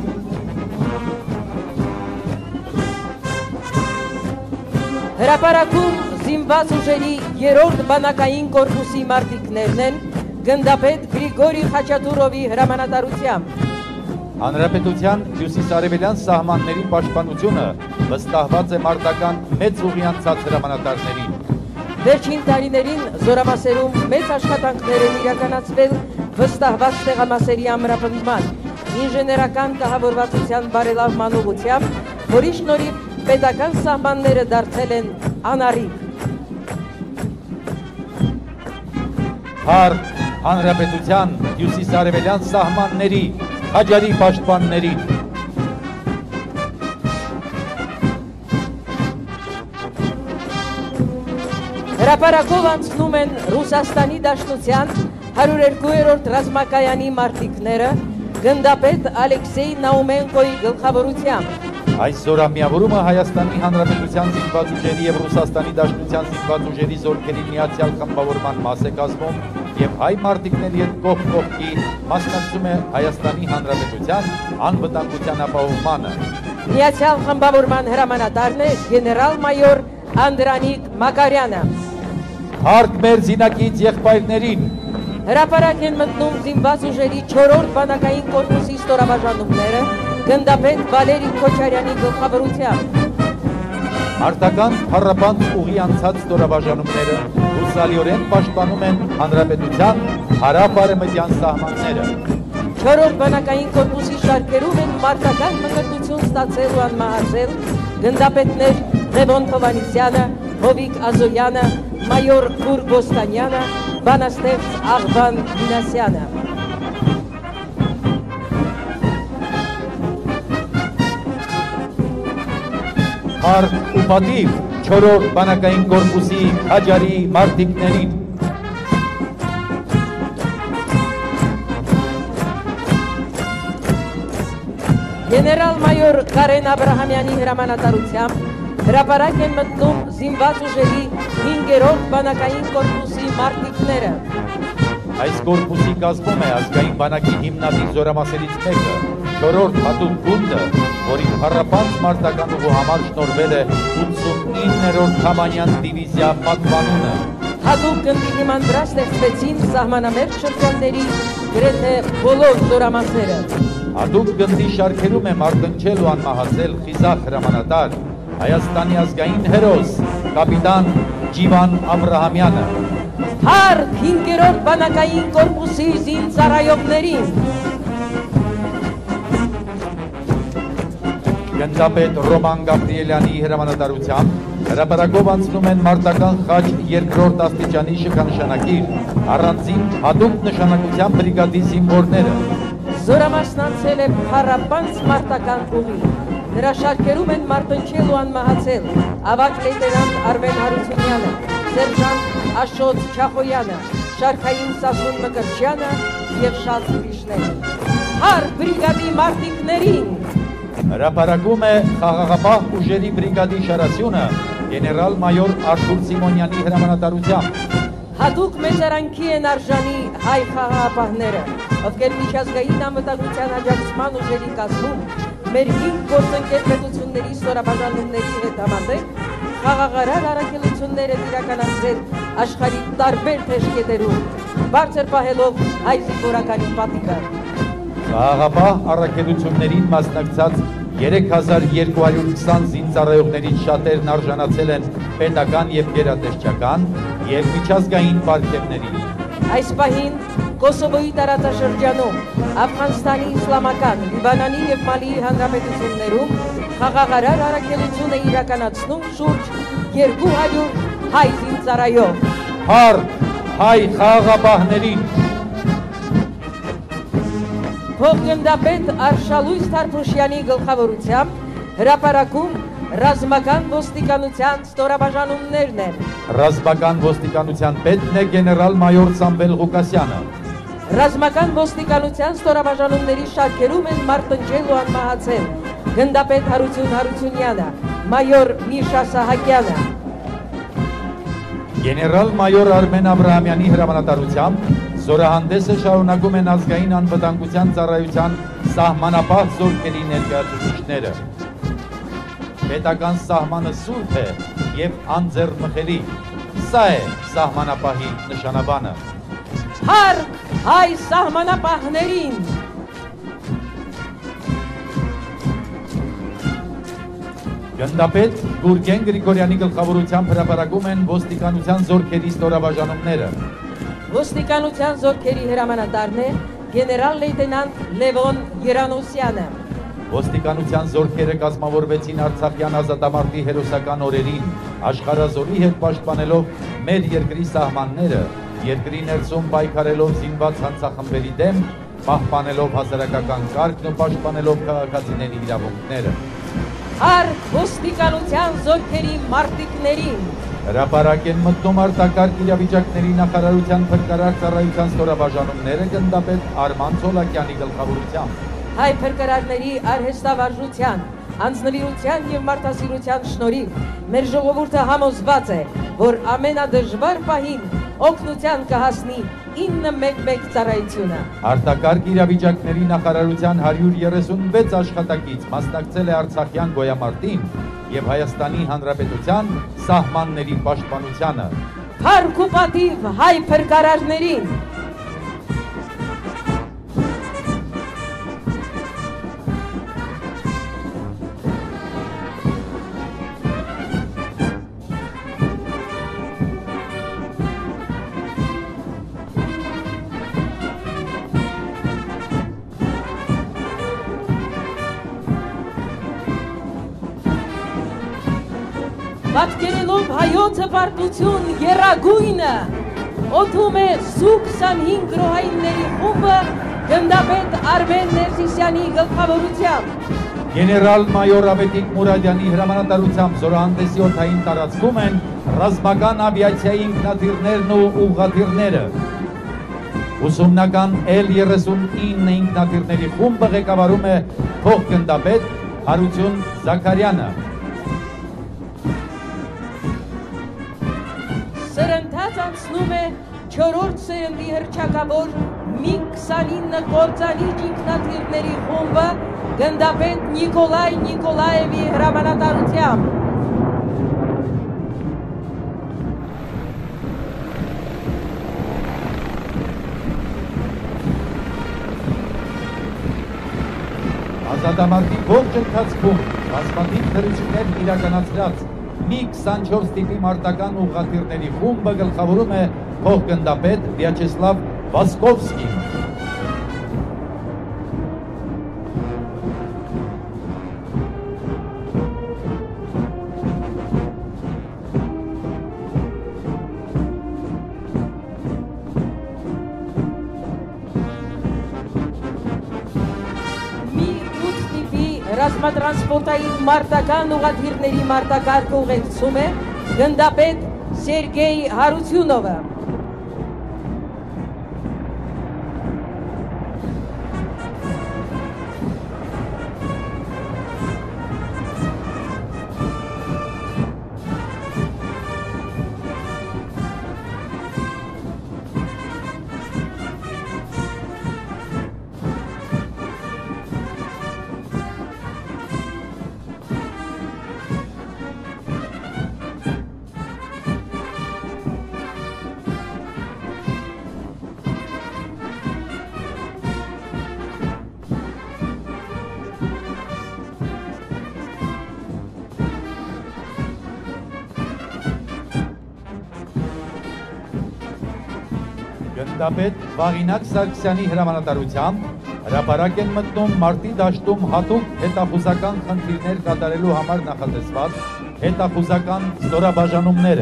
Հրապարակում զինված ուժերի երրորդ բանակային կորպուսի մարտիկներն են գնդապետ Գրիգորի Խաչատուրովի հրամանատարությամբ։ Հանրապետության հյուսիսարևելյան սահմանների պաշտպանությունը վստահված է մարտական մեծ ուղի անցած հրամանատարներին։ Վերջին տարիներին զորամասերում մեծ աշխատանքներ են իրականացվել վստահված տեղամասերի ամրապնդման, ինժեներական կահավորվածության բարելավման ուղղությամբ, որի շնորհիվ պետական սահմանները դարձել են անառիկ։ Փառք Հանրապետության հյուսիսարևելյան սահմանների քաջարի պաշտպաններին։ Հրապարակով անցնում են Ռուսաստանի Դաշնության հարյուր երկու-րդ ռազմակայանի մարտիկները գնդապետ Ալեքսեյ Նաումենկոյի գլխավորությամբ։ Այս զորամիավորումը Հայաստանի Հանրապետության զինված ուժերի և Ռուսաստանի Դաշնության զինված ուժերի զորքերի միացյալ խմբավորման մաս է կազմում և հայ մարտիկների հետ կողք կողքի մասնակցում է Հայաստանի Հանրապետության անվտանգության ապահովմանը։ Միացյալ խմբավորման հրամանատարն է գեներալ մայոր Անդրանիկ Մակարյանը։ Փառք մեր զինակից եղբայրներին։ Հրապարակ են մտնում զինված ուժերի չորրորդ բանակային կորպուսի ստորաբաժանումները գնդապետ Վալերի Քոչարյանի գլխավորությամբ։ Մարտական փառապանց ուղի անցած ստորաբաժանումները հուսալիորեն պաշտպանում են հանրապետության հարավ-արևմտյան սահմանները։ Չորրորդ բանակային կորպուսի շարքերում են մարտական մկրտություն ստացել ու անմահացել գնդապետներ Լևոն Հովհաննիսյանը, Հովիկ Ազոյանը, մայոր Գուր Գոստանյանը, բանաստեղծ Աղբան Մինասյանը։ Հարկ ու պատիվ չորրորդ բանակային կորպուսի քաջարի մարտիկներին։ Գեներալ-մայոր Կարեն Աբրահամյանի հրամանատարությամբ հրապարակ են մտնում զինված ուժերի հինգերորդ բանակային կորպուսի մարտիկները։ Այս կորպուսի կազմում է ազգային բանակի հիմնադիր զորամասերից մեկը, չորրորդ հատուկ գունդը, որի փառապանց մարտական ուղու համար շնորհվել է ութսունիններորդ Թամանյան դիվիզիա պատվանունը։ Հատուկ գնդի հիման վրա ստեղծվեցին սահմանամերձ շրջանների գրեթե բոլոր զորամասերը։ Հատուկ գնդի շարքերում է մարտնչել ու անմահացել խիզախ հրամանատար Հայաստանի ազգային հերոս կապիտան Ջիվան Աբրահամյանը։ Հարկ հինգերորդ բանակային կորպուսի զինծառայողներին։ Գնդապետ Ռոման Գաբրիելյանի հրամանատարությամբ հրապարակով անցնում են մարտական խաչ երկրորդ աստիճանի շքանշանակիր առանձին հատուկ նշանակության բրիգադի զինվորները։ Զորամասն անցել է փառապանց մարտական ուղի։ Նրա շարքերում են մարտնչել ու անմահացել ավագ լեյտենանտ Արմեն Հարությունյանը, սերժանտ Աշոտ Չախոյանը, շարքային Սասուն Մկրտչյանը և շատ ուրիշներ։ Հարկ բրիգադի մարտիկներին։ Հրապարակում է խաղաղապահ ուժերի բրիգադի շարասյունը գեներալ-մայոր Արթուր Սիմոնյանի հրամանատարությամբ։ Հատուկ մեծարանքի են արժանի հայ խաղաղապահները, ովքեր միջազգային անվտանգության աջակցման ուժերի կազմում մեր հինգ գործընկեր պետությունների ստորաբաժանումների հետ համատեղ խաղաղարար առաքելություններ են իրականացրել աշխարհի տարբեր թեժկետերում, բարձր պահելով հայ զինվորականի պատիվը։ Խաղաղապահ առաքելություններին մասնակցած երեք հազար երկու հարյուր քսան զինծառայողներից շատերն արժանացել են պետական և գերատեսչական և միջազգային պարգևների։ Այս պահին Կոսովոյի տարածաշրջանում, Աֆղանստանի իսլամական, Լիբանանի և Մալիի հանրապետություններում խաղաղարար առաքելություն է իրականացնում շուրջ երկու հարյուր հայ զինծառայող։ Հարկ հայ խաղաղապահներին։ Փոխգնդապետ Արշալույս Թարփուշյանի գլխավորությամբ հրապարակում ռազմական ոստիկանության ստորաբաժանումներն են։ Ռազմական ոստիկանության պետն է գեներալ-մայոր Սամվել Ղուկասյանը։ Ռազմական ոստիկանության ստորաբաժանումների շարքերում են մարտնչել ու անմահացել գնդապետ Հարություն Հարությունյանը, մայոր Միշա Սահակյանը։ Գեներալ-մայոր Արմեն Աբրահամյանի հրամանատարությամբ զորահանդեսը շարունակում են ազգային անվտանգության ծառայության սահմանապահ զորքերի ներկայացուցիչները։ Պետական սահմանը սուրբ է և անձեռնմխելի, սա է սահմանապահի նշանաբանը։ Հարկ հայ սահմանապահներին։ Գնդապետ Գուրգեն Գրիգորյանի գլխավորությամբ հրապարակում են ոստիկանության զորքերի ստորաբաժանումները։ Ոստիկանության զորքերի հրամանատարն է գեներալ լեյտենանտ Լևոն Երանոսյանը։ Ոստիկանության զորքերը կազմավորվեցին Արցախյան ազատամարտի հերոսական օրերին, աշխարհազորի հետ պաշտպանելով մեր երկրի սահմանները, երկրի ներսում պայքարելով զինված հանցախմբերի դեմ, պահպանելով հասարակական կարգն ու պաշտպանելով քաղաքացիների իրավունքները։ Հարկ ոստիկանության զորքերի մարտիկներին։ Հրապարակ են մտնում արտակարգ իրավիճակների նախարարության փրկարար ծառայության ստորաբաժանումները գնդապետ Արման Ցոլակյանի գլխավորությամբ։ Հայ փրկարարների արհեստավարժության, անձնվիրության և մարդասիրության շնորհիվ մեր ժողովուրդը համոզված է, որ ամենադժվար պահին օգնության կհասնի ինը մեկ մեկ ծառայությունը։ Արտակարգ իրավիճակների նախարարության հարյուր երեսունվեց աշխատակից մասնակցել է Արցախյան գոյամարտին և Հայաստանի Հանրապետության սահմանների պաշտպանությանը։ Փառք ու պատիվ հայ փրկարարներին։ Եվ հայոց հպարտություն եռագույնը օդում է սուկ քսանհինգ գրոհայինների խումբը գնդապետ Արմեն Ներսիսյանի գլխավորությամբ։ Գեներալ մայոր Ավետիք Մուրադյանի հրամանատարությամբ զորահանդեսի օդային տարածքում են ռազմական ավիացիայի ինքնաթիռներն ու ուղղաթիռները։ Ուսումնական Էլ երեսունինը ինքնաթիռների խումբը ղեկավարում է փոխգնդապետ Հարություն Զաքարյանը։ Սրընթաց անցնում է չորրորդ սերնդի հռչակավոր միգ քսանինը կործանիչ ինքնաթիռների խումբը գնդապետ Նիկոլայ Նիկոլաևի հրամանատարությամբ։ Ազատամարտի ողջ ընթացքում բազմաթիվ թռիչքներ իրականացրած միգ քսանչորս տիպի մարտական ուղղաթիռների խումբը գլխավորում է փոխգնդապետ Վյաչեսլավ Վասկովսկին։ Ռազմատրանսպորտային մարտական ուղղաթիռների մարտակարգը ուղեկցում է գնդապետ Սերգեյ Հարությունովը։ Գնդապետ Վաղինակ Սարգսյանի հրամանատարությամբ հրապարակ են մտնում մարտի դաշտում հատուկ հետախուզական խնդիրներ կատարելու համար նախատեսված հետախուզական ստորաբաժանումները։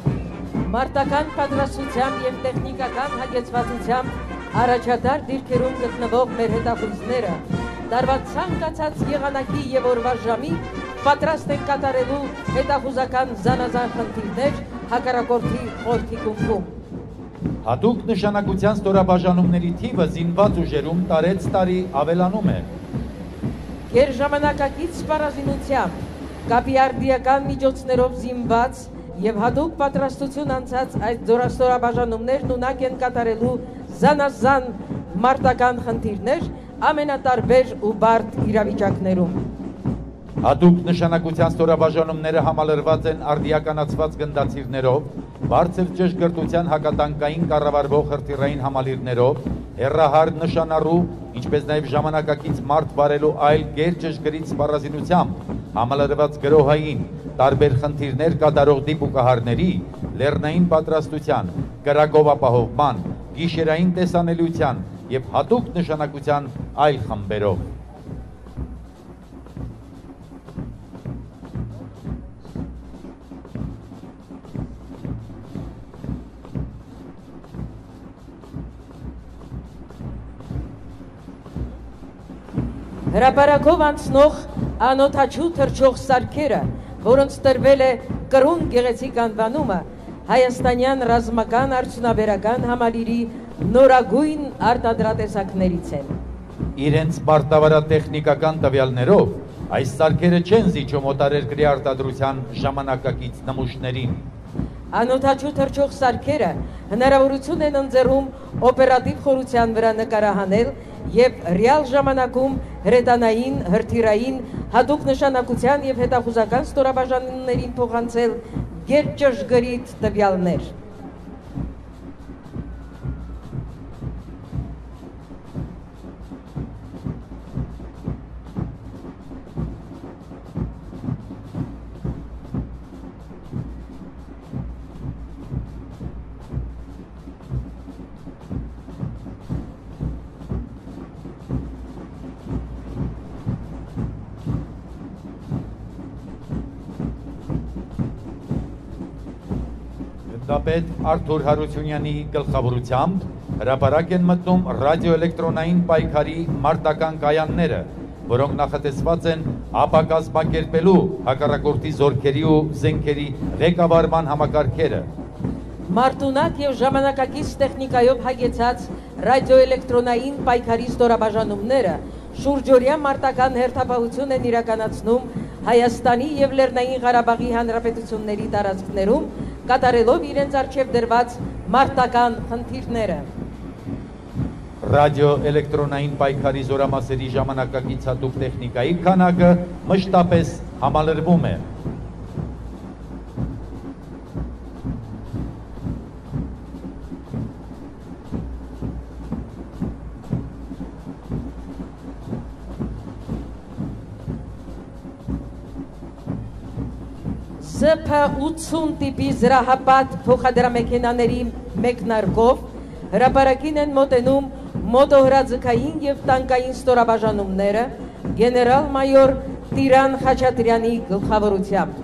Մարտական պատրաստությամբ և տեխնիկական հագեցվածությամբ առաջատար դիրքերում գտնվող մեր հետախուզները տարվա ցանկացած եղանակի և օրվա ժամի պատրաստ են կատարելու հետախուզական զանազան խնդիրներ հակառակորդի խորքի կունդում։ Հատուկ նշանակության ստորաբաժանումների թիվը զինված ուժերում տարեց տարի ավելանում է։ Գերժամանակակից սպառազինությամբ, կապիարդիական միջոցներով զինված և հատուկ պատրաստություն անցած այդ ստորաբաժանումներն ունակ են կատարելու զանազան մարտական խնդիրներ ամենատարբեր ու բարդ իրավիճակներում։ Հատուկ նշանակության ստորաբաժանումները համալրված են արդիականացված գնդացիրներով, բարձր ճշգրտության հակատանկային կառավարվող հրթիռային համալիրներով, հեռահար նշանառու, ինչպես նաև ժամանակակից մարդ վարելու այլ գերճշգրիտ սպառազինությամբ համալրված գրոհային, տարբեր խնդիրներ կատարող դիպուկահարների, լեռնային պատրաստության, կրակով ապահովման, գիշերային տեսանելիության և հատուկ նշանակության այլ խմբերով։ Հրապարակով անցնող անօդաչու թռչող սարքերը, որոնց տրվել է կրուն գեղեցիկ անվանումը, հայաստանյան ռազմական արդյունաբերական համալիրի նորագույն արտադրատեսակներից են։ Իրենց մարտավարատեխնիկական տվյալներով այս սարքերը չեն զիջում օտարերկրի արտադրության ժամանակակից նմուշներին։ Անօդաչու թռչող սարքերը հնարավորություն են ընձեռում օպերատիվ խորության վրա նկարահանել և ռեալ ժամանակում հրետանային, հրթիռային, հատուկ նշանակության և հետախուզական ստորաբաժանումներին փոխանցել գերճշգրիտ տվյալներ։ Գնդապետ Արթուր Հարությունյանի գլխավորությամբ հրապարակ են մտնում ռադիոէլեկտրոնային պայքարի մարտական կայանները, որոնք նախատեսված են ապակազմակերպելու հակառակորդի զորքերի ու զենքերի ղեկավարման համակարգերը։ Մարտունակ եւ ժամանակակից տեխնիկայով հագեցած ռադիոէլեկտրոնային պայքարի ստորաբաժանումները շուրջօրյա մարտական հերթապահություն են իրականացնում Հայաստանի եւ Լեռնային Ղարաբաղի հանրապետությունների տարածքներում, կատարելով իրենց առջև դրված մարտական խնդիրները։ Ռադիոէլեկտրոնային պայքարի զորամասերի ժամանակակից հատուկ տեխնիկայի քանակը մշտապես համալրվում է։ Ս Փ ութսուն տիպի զրահապատ փոխադրամեքենաների մեկնարկով հրապարակին են մոտենում մոտոհրաձգային և տանկային ստորաբաժանումները գեներալ-մայոր Տիրան Խաչատրյանի գլխավորությամբ։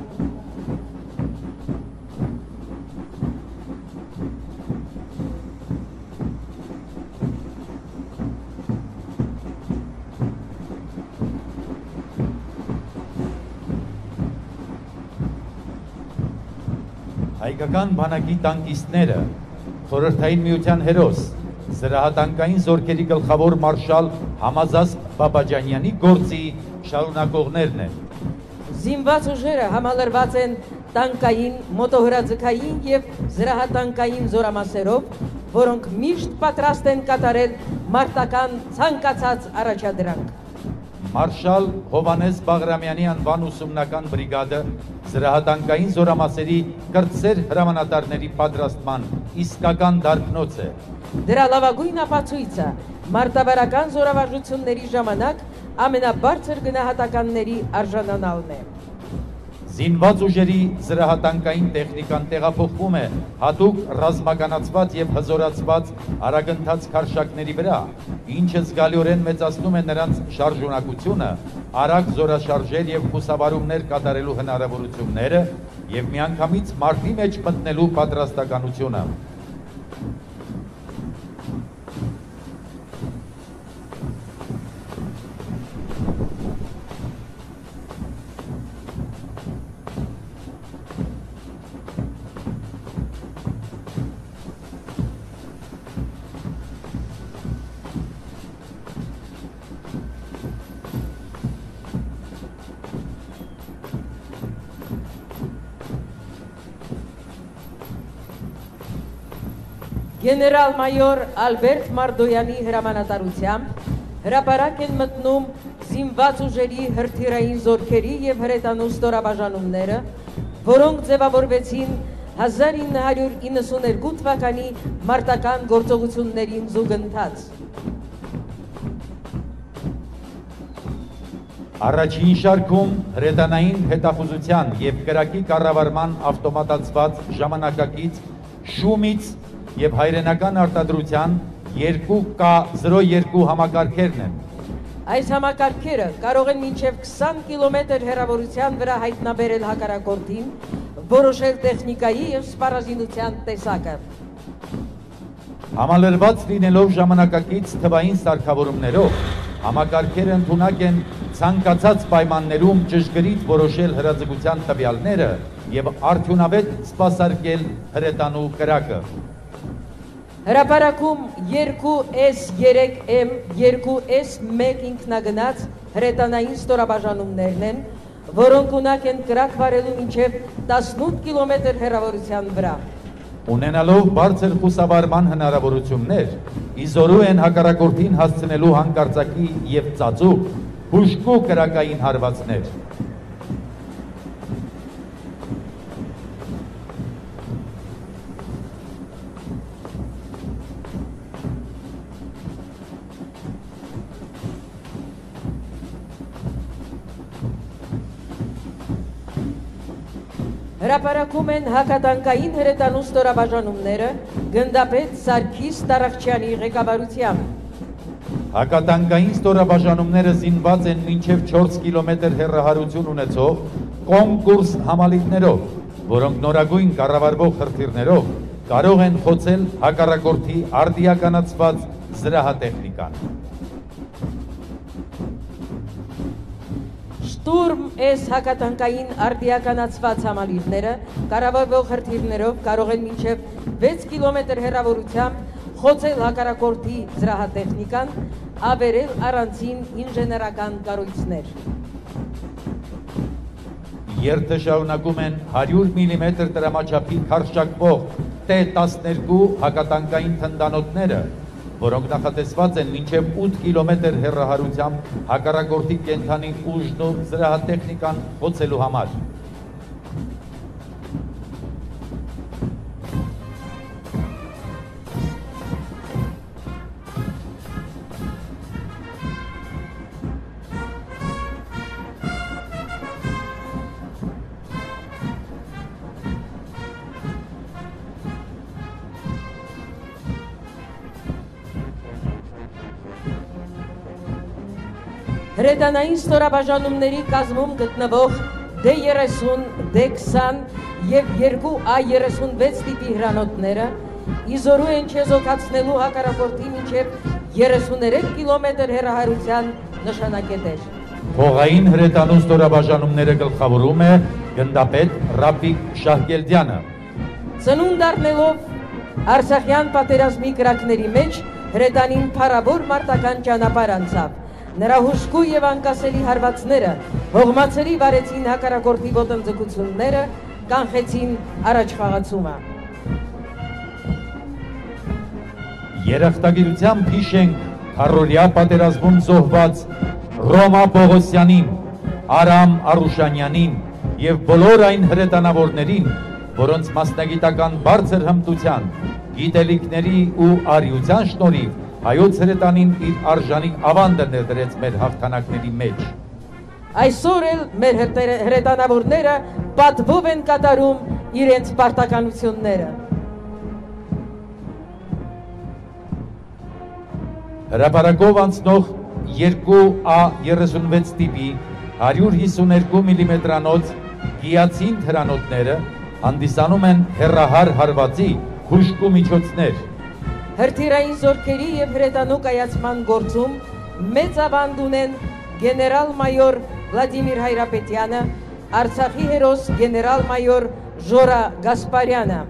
Հայկական բանակի տանկիստները, խորհրդային միության հերոս, զրահատանկային զորքերի գլխավոր մարշալ Համազասպ Բաբաջանյանի գործի շարունակողներն են։ Զինված ուժերը համալրված են տանկային, մոտոհրաձգային և զրահատանկային զորամասերով, որոնք միշտ պատրաստ են կատարել մարտական ցանկացած առաջադրանք։ Մարշալ Հովանես Բաղրամյանի անվան ուսումնական բրիգադը զրահատանկային զորամասերի կրտսեր հրամանատարների պատրաստման իսկական դարբնոց է։ Դրա լավագույն ապացույցը մարտավարական զորավարժությունների ժամանակ ամենաբարձր գնահատականների արժանանալն է։ Զինված ուժերի զրահատանկային տեխնիկան տեղափոխվում է հատուկ ռազմականացված և հզորացված արագընթաց քարշակների վրա, ինչը զգալիորեն մեծացնում է նրանց շարժունակությունը, արագ զորաշարժեր և խուսավարումներ կատարելու հնարավորությունները և միանգամից մարտի մեջ մտնելու պատրաստականությունը։ Գեներալ-մայոր Ալբերտ Մարդոյանի հրամանատարությամբ հրապարակ են մտնում զինված ուժերի հրթիռային զորքերի և հրետանու ստորաբաժանումները, որոնք ձևավորվեցին հազար ինը հարյուր իննսուներկու թվականի մարտական գործողություններին զուգընթաց։ Առաջին շարքում հրետանային հետախուզության և կրակի կառավարման ավտոմատացված ժամանակակից շումից և հայրենական արտադրության երկու Կ զրո երկու համակարգերն են։ Այս համակարգերը կարող են մինչև քսան կիլոմետր հեռավորության վրա հայտնաբերել հակառակորդին, որոշել տեխնիկայի և սպառազինության տեսակը։ Համալրված լինելով ժամանակակից թվային սարքավորումներով, համակարգերը ընդունակ են ցանկացած պայմաններում ճշգրիտ որոշել հրաձգության տվյալները և արդյունավետ սպասարկել հրետանու կրակը։ Հրապարակում երկու S երեք M, երկու S մեկ ինքնագնաց հրետանային ստորաբաժանումներն են, որոնք ունակ են կրակ վարելու մինչև տասնութ կիլոմետր հեռավորության վրա։ Ունենալով բարձր խուսավարման հնարավորություններ, իզորու են հակառակորդին հասցնելու հանկարծակի և ծածուկ, հուժկու կրակային հարվածներ։ Հրապարակում են հակատանկային հրետանու ստորաբաժանումները գնդապետ Սարգիս Տարախչյանի ղեկավարությամբ։ Հակատանկային ստորաբաժանումները զինված են մինչև չորս կիլոմետր հեռահարություն ունեցող կոնկուրս համալիքներով, որոնք նորագույն կառավարվող խնդիրներով կարող են խոցել հակառակորդի արդիականացված զրահատեխնիկան։ Շտուրմ էս հակատանկային արդիականացված համալիրները կառավարվող խնդիրներով կարող են մինչև վեց կիլոմետր հեռավորությամբ խոցել հակառակորդի զրահատեխնիկան, ավերել առանձին ինժեներական կառույցներ։ Երթը շարունակում են հարյուր միլիմետր տրամաչափի քարշակվող T տասներկու հակատանկային թնդանոթները, որոնք նախատեսված են մինչև ութ կիլոմետր հեռահարությամբ հակառակորդի կենդանի ուժն ու զրահատեխնիկան խոցելու համար։ Հրետանային ստորաբաժանումների կազմում գտնվող D երեսուն, D քսան և երկու A երեսունվեց տիպի հրանոթները իզորու են չեզոքացնելու հակառակորդի մինչև երեսուներեք կիլոմետր հեռահարության նշանակետեր։ Փողային հրետանու ստորաբաժանումները գլխավորում է գնդապետ Ռաֆիկ Շահգելդյանը։ Ծնունդ առնելով Արցախյան պատերազմի կրակների մեջ հրետանին փառավոր մարտական ճանապարհ անցավ։ Նրա հուժկու և անկասելի հարվածները հողմացելի վարեցին հակառակորդի ոտնձգությունները, կանխեցին առաջխաղացումը։ Երախտագիտությամբ հիշենք քառորյա պատերազմում զոհված Ռոմա Պողոսյանին, Արամ Արուշանյանին և բոլոր այն հրետանավորներին, որոնց մասնագիտական բարձր հմտության, գիտելիքների ու արիության շնորհիվ հայոց հրետանին իր արժանի ավանդը ներդրեց մեր հաղթանակների մեջ։ Այսօր էլ մեր հրետանավորները պատվով են կատարում իրենց պարտականությունները։ Հրապարակով անցնող երկու A երեսունվեց տիպի հարյուր հիսուներկու միլիմետրանոց գիացին հրանոթները հանդիսանում են հեռահար հարվածի հուժկու միջոցներ։ Հրթիռային զորքերի և հրետանու կայացման գործում մեծ ավանդ ունեն գեներալ-մայոր Վլադիմիր Հայրապետյանը, Արցախի հերոս գեներալ-մայոր Ժորա Գասպարյանը։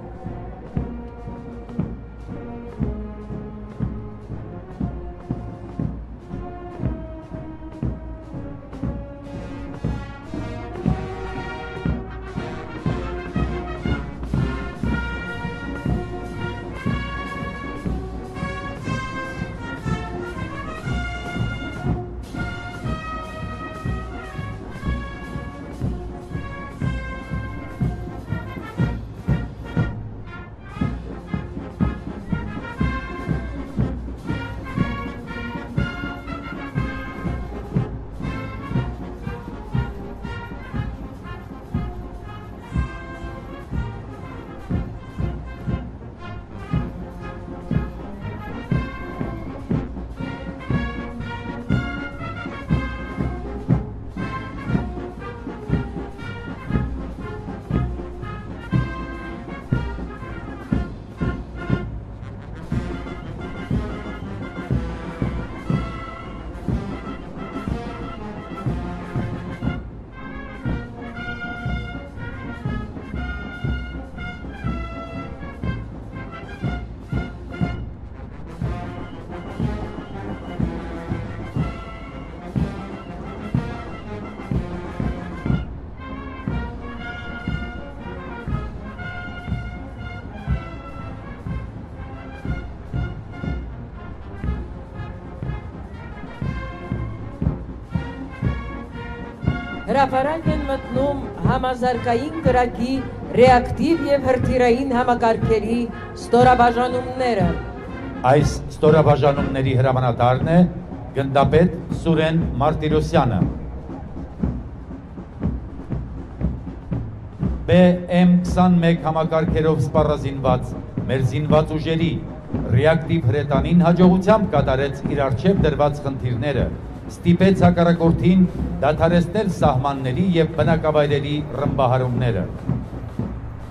Հրապարակ են մտնում համազարգային կրակի ռեակտիվ և հրթիռային համակարգերի ստորաբաժանումները։ Այս ստորաբաժանումների հրամանատարն է գնդապետ Սուրեն Մարտիրոսյանը։ B M քսանմեկ համակարգերով սպառազինված մեր զինված ուժերի ռեակտիվ հրետանին հաջողությամբ կատարեց իր առջև դրված խնդիրները, ստիպեց հակառակորդին դադարեցնել սահմանների և բնակավայրերի ռմբահարումները։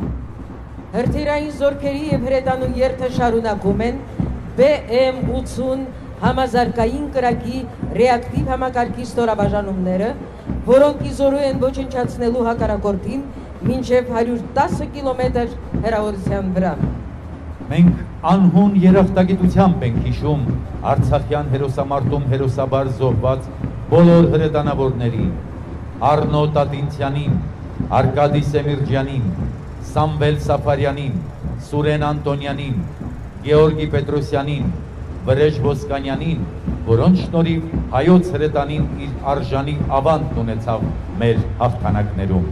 Հրթիռային զորքերի և հրետանու երթը շարունակում են B M ութուն համազարգային կրակի ռեակտիվ համակարգի ստորաբաժանումները, որոնք իզորու են ոչնչացնելու հակառակորդին մինչև հարյուր տասը կիլոմետր հեռավորության վրա։ Մենք անհուն երախտագիտությամբ ենք հիշում Արցախյան հերոսամարտում հերոսաբար զոհված բոլոր հրետանավորներին, Արնո Տատինցյանին, Արկադի Սեմիրջյանին, Սամվել Սաֆարյանին, Սուրեն Անտոնյանին, Գեորգի Պետրոսյանին, Վրեժ Ոսկանյանին, որոնց շնորհիվ հայոց հրետանին իր արժանի ավանդն ունեցավ մեր հաղթանակներում։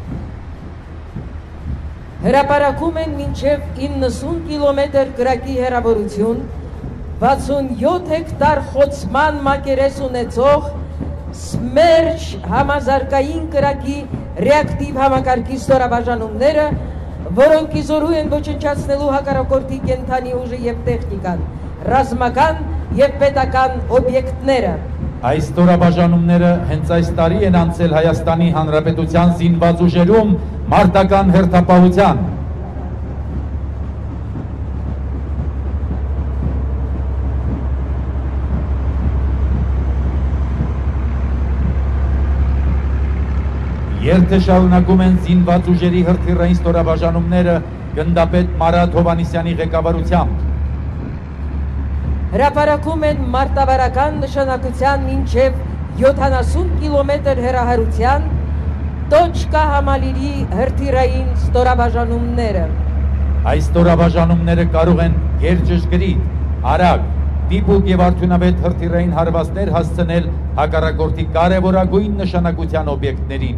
Հրապարակում են մինչև իննսուն կիլոմետր կրակի հեռավորություն, վաթսունյոթ հեկտար խոցման մակերես ունեցող Սմերջ համազարգային կրակի ռեակտիվ համակարգի ստորաբաժանումները, որոնք իզորու են ոչնչացնելու հակառակորդի կենդանի ուժը և տեխնիկան, ռազմական և պետական օբյեկտները։ Այս ստորաբաժանումները հենց այս տարի են անցել Հայաստանի Հանրապետության զինված ուժերում մարտական հերթապահության։ Երթը շարունակում են զինված ուժերի հրթիռային ստորաբաժանումները գնդապետ Մարատ Հովհաննիսյանի ղեկավարությամբ։ Հրապարակում են մարտավարական նշանակության մինչև յոթանասուն կիլոմետր հեռահարության Տոչկա համալիրի հրթիռային ստորաբաժանումները։ Այս ստորաբաժանումները կարող են գերճշգրիտ, արագ, դիպուկ և արդյունավետ հրթիռային հարվածներ հասցնել հակառակորդի կարևորագույն նշանակության օբյեկտներին։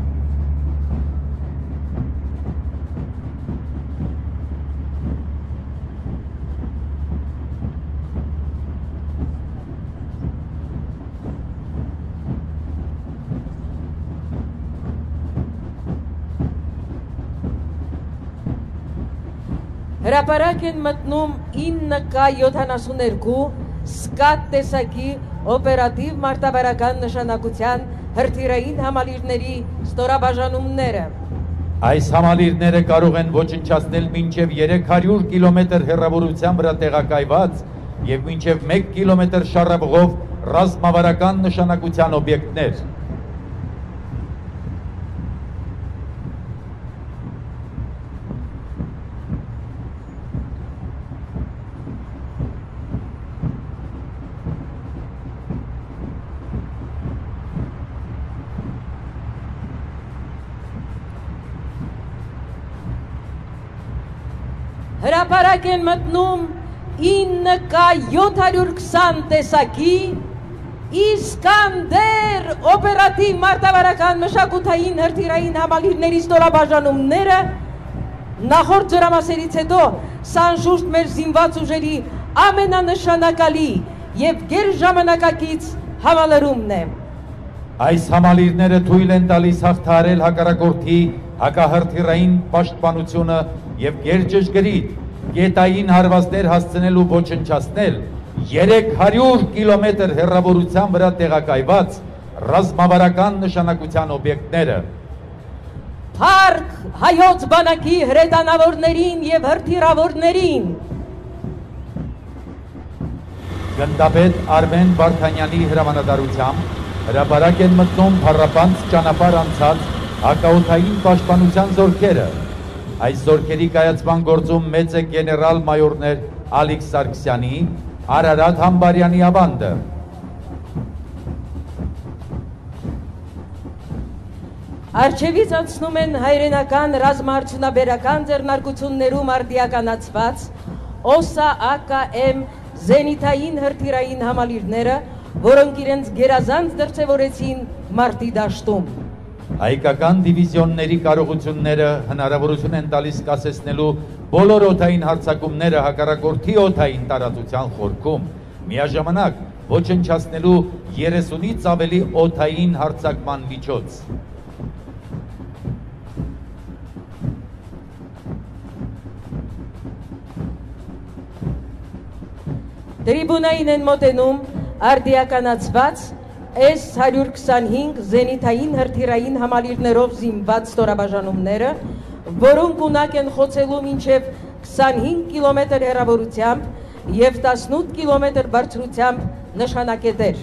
Հրապարակ են մտնում ինը K յոթանասունյոթ սկատ տեսակի օպերատիվ մարտավարական նշանակության հրթիռային համալիրների ստորաբաժանումները։ Այս համալիրները կարող են ոչնչացնել մինչև երեք հարյուր կիլոմետր հեռավորության վրա տեղակայված և մինչև մեկ կիլոմետր շառավղով ռազմավարական նշանակության օբյեկտներ։ Հրապարակ են մտնում ինը K յոթ հարյուր քսան տեսակի Իսկանդեր օպերատիվ մարտավարական մշակութային հրթիռային համալիրների ստորաբաժանումները։ Նախորդ ջրամասերից հետո սա անշուշտ մեր զինված ուժերի ամենանշանակալի և գերժամանակակից համալրումն է։ Այս համալիրները թույլ են տալիս հաղթահարել հակառակորդի հակահրթիռային պաշտպանությունը և գերճշգրիտ գետային հարվածներ հասցնել ու ոչնչացնել երեք հարյուր կիլոմետր հեռավորության վրա տեղակայված ռազմավարական նշանակության օբյեկտները։ Փառք հայոց բանակի հրետանավորներին և հրթիռավորներին։ Գնդապետ Արմեն Վարդանյանի հրամանատարությամբ հրապարակ են մտնում փառապանծ ճանապարհ անցած հակաօդային պաշտպանության զորքերը։ Այս զորքերի կայացման գործում մեծ է գեներալ մայորներ Ալիք Սարգսյանի, Արարատ Համբարյանի ավանդը։ Արջևից անցնում են հայրենական ռազմաարդյունաբերական ձեռնարկություններում արդիականացված օսա A K M զենիթային հրթիռային համալիրները, որոնք իրենց գերազանց դրսևորեցին մարտի դաշտում։ Հայկական դիվիզիոնների կարողությունները հնարավորություն են տալիս կասեցնելու բոլոր օդային հարձակումները հակառակորդի օդային տարածության խորքում, միաժամանակ ոչնչացնելու երեսունից ավելի օդային հարձակման միջոց։ Տրիբունային են մոտենում արդիականացված S հարյուր քսանհինգ զենիթային հրթիռային համալիրներով զինված ստորաբաժանումները, որոնք ունակ են խոցելու մինչև քսանհինգ կիլոմետր հեռավորությամբ և տասնութ կիլոմետր բարձրությամբ նշանակետեր։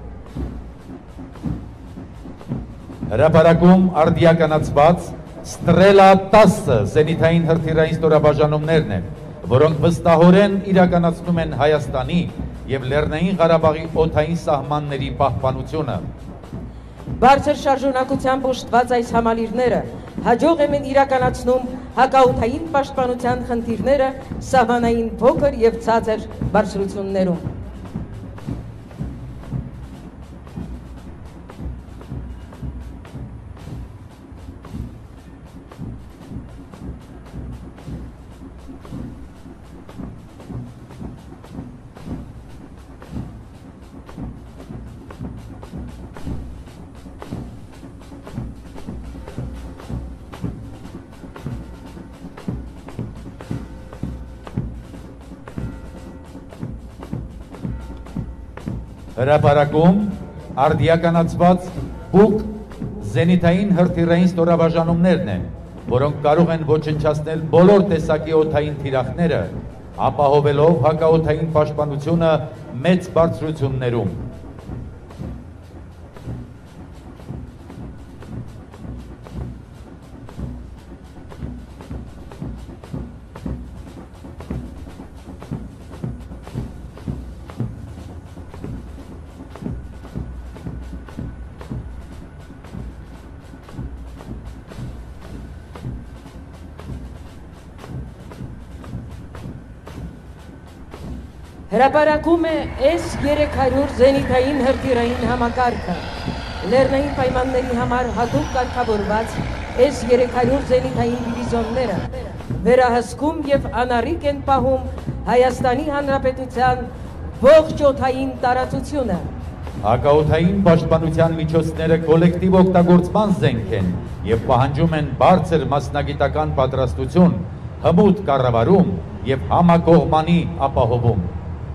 Հրապարակում արդիականացված Ստրելա տասը զենիթային հրթիռային ստորաբաժանումներն են, որոնք վստահորեն իրականացնում են Հայաստանի և Լեռնային Ղարաբաղի օդային սահմանների պահպանությունը։ Բարձր շարժունակությամբ ուշտված այս համալիրները հաջող են իրականացնում հակաօդային պաշտպանության խնդիրները սահմանային փոքր և ցածր բարձրություններում։ Հրապարակում արդիականացված բուկ զենիթային հրթիռային ստորաբաժանումներն են, որոնք կարող են ոչնչացնել բոլոր տեսակի օդային թիրախները, ապահովելով հակաօդային պաշտպանությունը մեծ բարձրություններում։ Հրապարակում է էս երեք հարյուր զենիթային հրթիռային համակարգը, լեռնային պայմանների համար հատուկ կարգավորված էս երեք հարյուր զենիթային դիվիզիոնները վերահսկում և անառիկ են պահում Հայաստանի Հանրապետության ողջ օդային տարածությունը։ Հակաօդային պաշտպանության միջոցները կոլեկտիվ օգտագործման զենք են և պահանջում են բարձր մասնագիտական պատրաստություն, հմուտ կառավարում և համակողմանի ապահովում։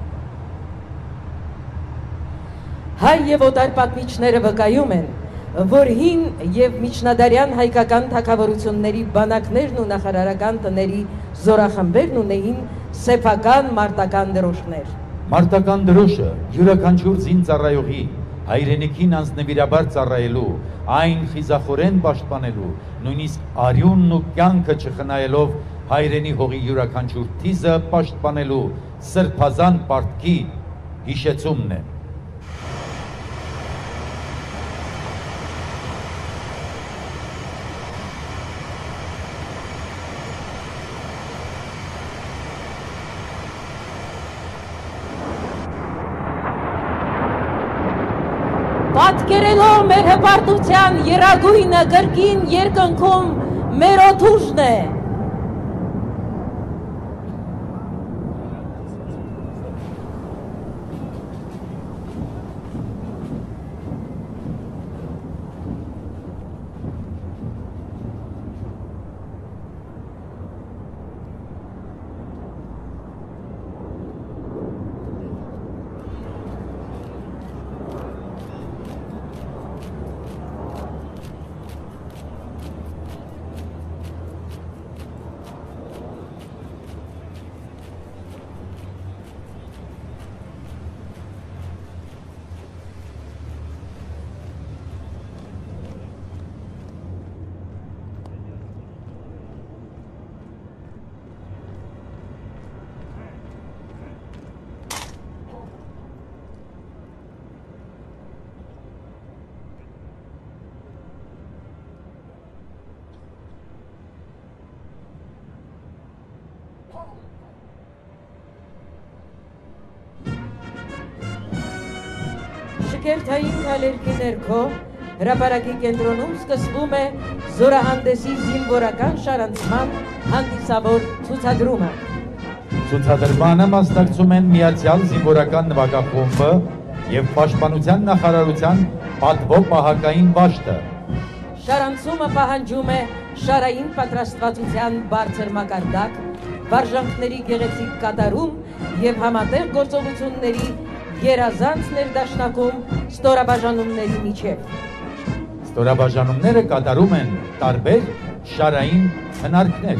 Հայ և օտար պատմիչները վկայում են, որ հին և միջնադարյան հայկական թագավորությունների բանակներն ու նախարարական տների զորախմբերն ունեին սեփական մարտական դրոշներ։ Մարտական դրոշը յուրաքանչյուր զինծառայողի հայրենիքին անձնվիրաբար ծառայելու, այն խիզախորեն պաշտպանելու, նույնիսկ արյունն ու կյանքը չխնայելով հայրենի հողի յուրաքանչյուր թիզը պաշտպանելու սրբազան պարտքի հիշեցումն է։ Պատկերելով մեր հպարտության եռագույնը կրկին երկնքում մեր օդուժն է։ Շքերթային քալերքի ներքո հրապարակի կենտրոնում սկսվում է զորահանդեսի զինվորական շարանցման հանդիսավոր ցուցադրումը։ Ցուցադրմանը մասնակցում են Միացյալ զինվորական նվագախումբը և Պաշտպանության նախարարության պատվո պահակային վաշտը։ Շարանցումը պահանջում է շարային պատրաստվածության բարձր մակարդակ, վարժանքների գեղեցիկ կատարում և համատեղ գործողությունների երազանց ներդաշնակում ստորաբաժանումների միջև։ Ստորաբաժանումները կատարում են տարբեր շարային հնարքներ։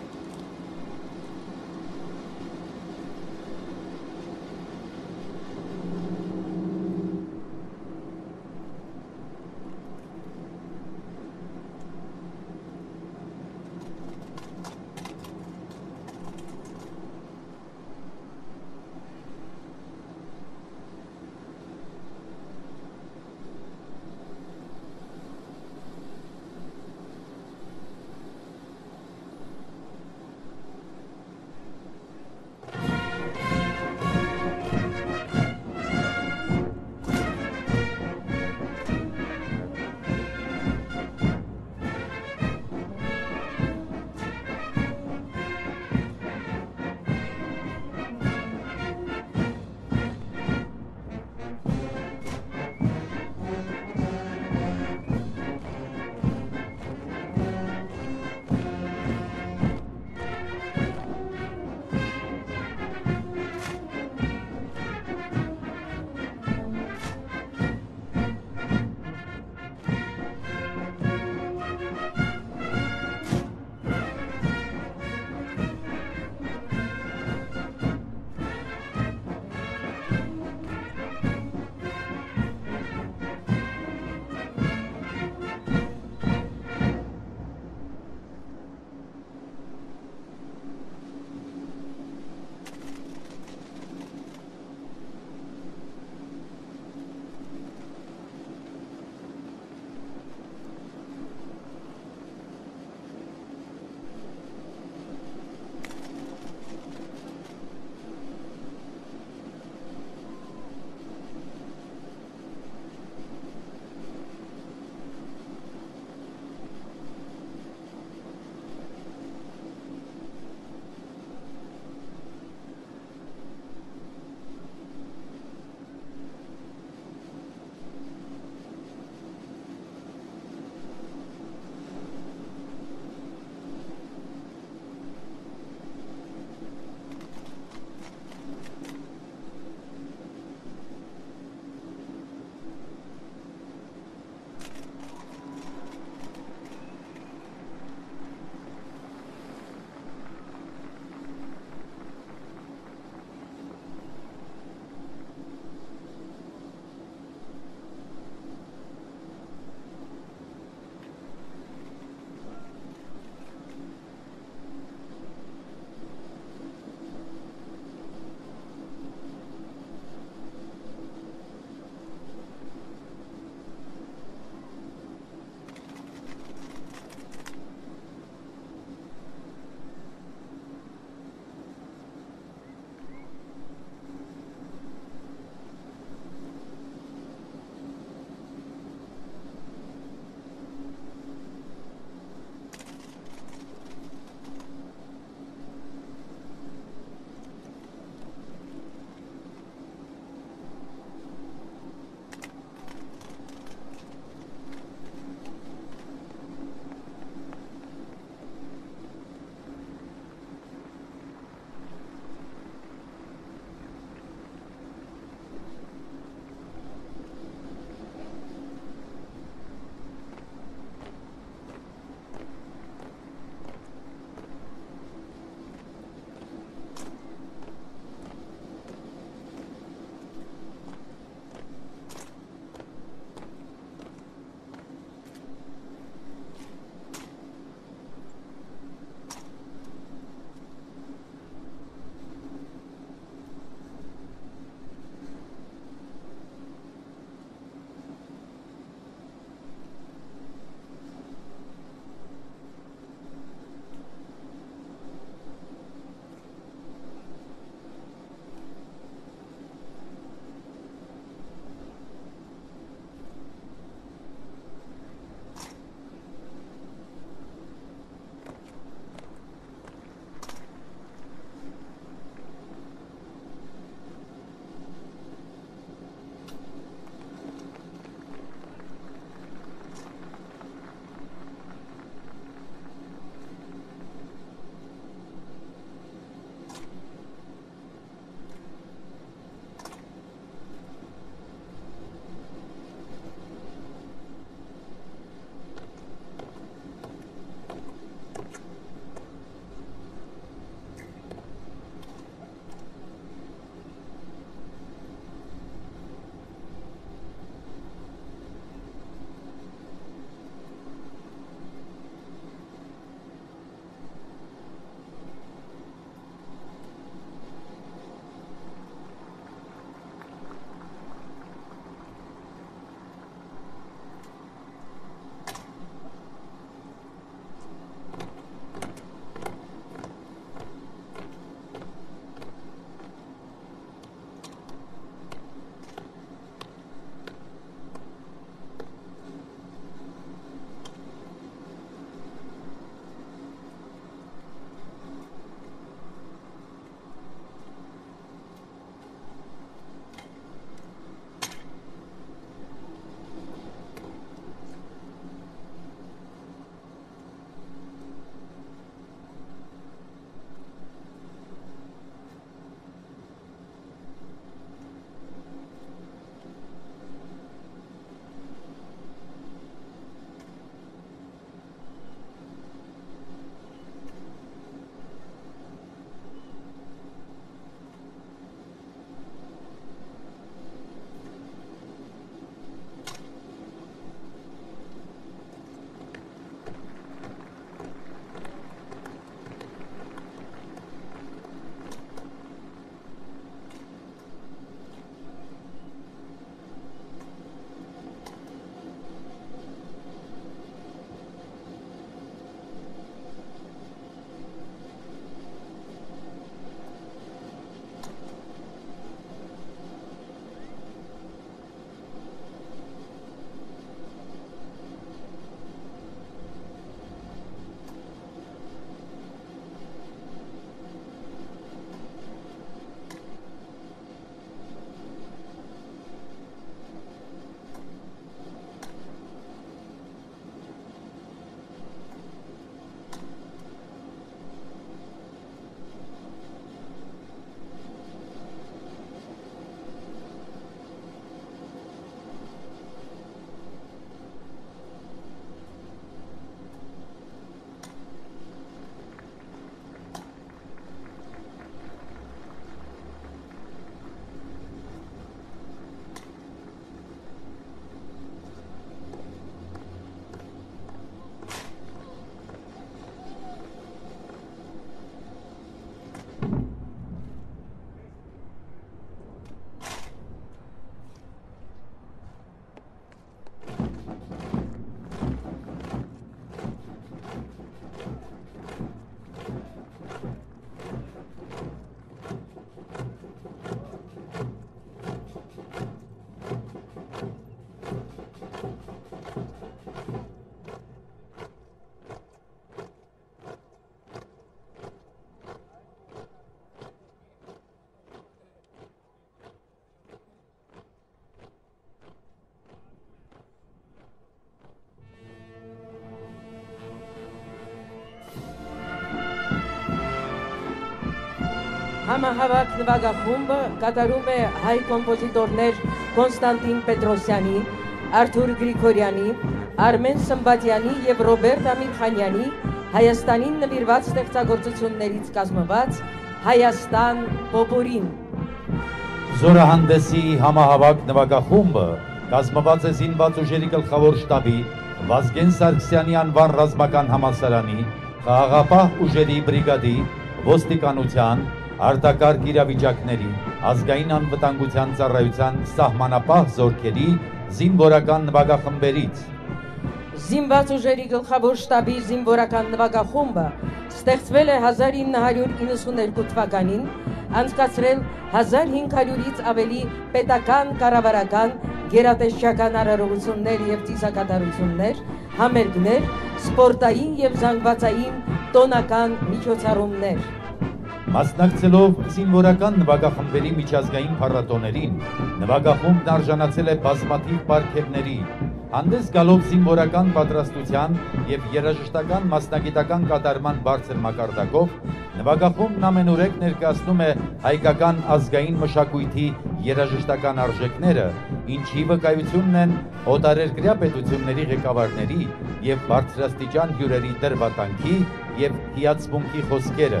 Համահավաք նվագախումբը կատարում է հայ կոմպոզիտորներ Կոնստանտին Պետրոսյանի, Արթուր Գրիգորյանի, Արմեն Սմբատյանի և Ռոբերտ Ամիրխանյանի Հայաստանին նվիրված ստեղծագործություններից կազմված Հայաստան պոպորին։ Զորահանդեսի համահավաք նվագախումբը կազմված է զինված ուժերի գլխավոր շտաբի, Վազգեն Սարգսյանի անվան ռազմական համալսարանի, խաղաղապահ ուժերի բրիգադի, ոստիկանության, արտակարգ իրավիճակների, ազգային անվտանգության ծառայության սահմանապահ զորքերի զինվորական նվագախմբերից։ Զինված ուժերի գլխավոր շտաբի զինվորական նվագախումբը ստեղծվել է հազար ինը հարյուր իննսուններկու թվականին, անցկացրել հազար հինգ հարյուրից ավելի պետական, կառավարական, գերատեսչական արարողություններ և ծիսակատարություններ, համերգներ, սպորտային և զանգվածային տոնական միջոցառումներ։ Մասնակցելով զինվորական նվագախմբերի միջազգային փառատոներին, նվագախումբն արժանացել է բազմաթիվ պարգևների, հանդես գալով զինվորական պատրաստության և երաժշտական մասնագիտական կատարման բարձր մակարդակով, նվագախումբն ամենուրեք ներկայացնում է հայկական ազգային մշակույթի երաժշտական արժեքները, ինչի վկայությունն են օտարերկրյա պետությունների ղեկավարների և բարձրաստիճան հյուրերի դրվատանքի և հիացմունքի խոսքերը։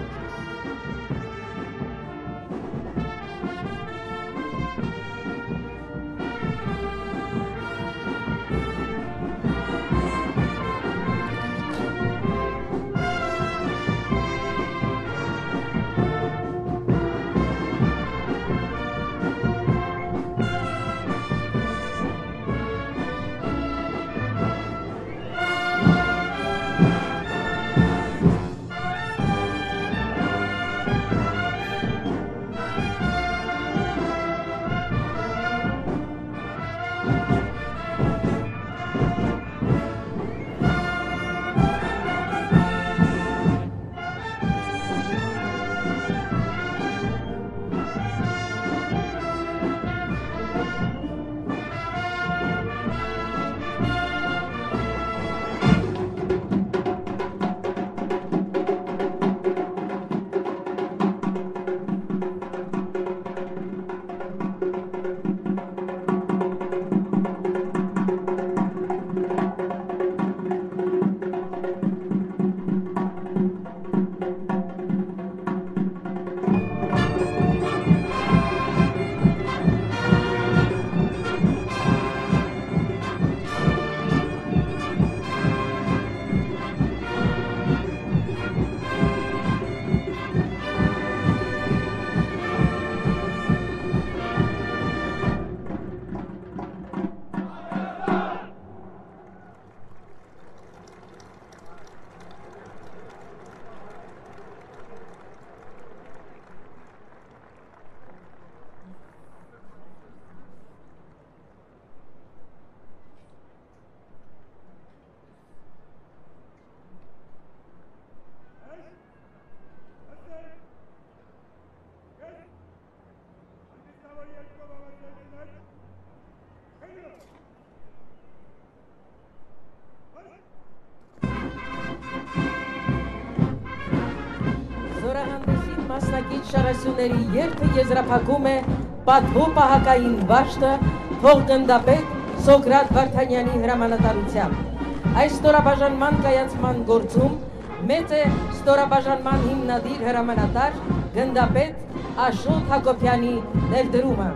Զորահանդեսի մասնակից շարասյուների երթը եզրափակում է պատվո պահակային վաշտը թողգնդապետ Սոկրատ Վարդանյանի հրամանատարությամբ։ Այս ստորաբաժանման կայացման գործում մեծ է ստորաբաժանման հիմնադիր հրամանատար գնդապետ Աշոտ Հակոբյանի ներդրումը։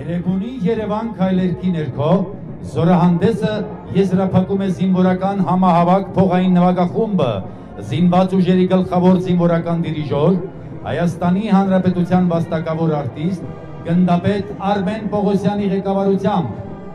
Երևանի Երևան քայլերքի ներքո զորահանդեսը եզրափակում է զինվորական համահավաք փողային նվագախումբը, զինված ուժերի գլխավոր զինվորական դիրիժոր, Հայաստանի Հանրապետության վաստակավոր արտիստ, գնդապետ Արմեն Պողոսյանի ղեկավարությամբ։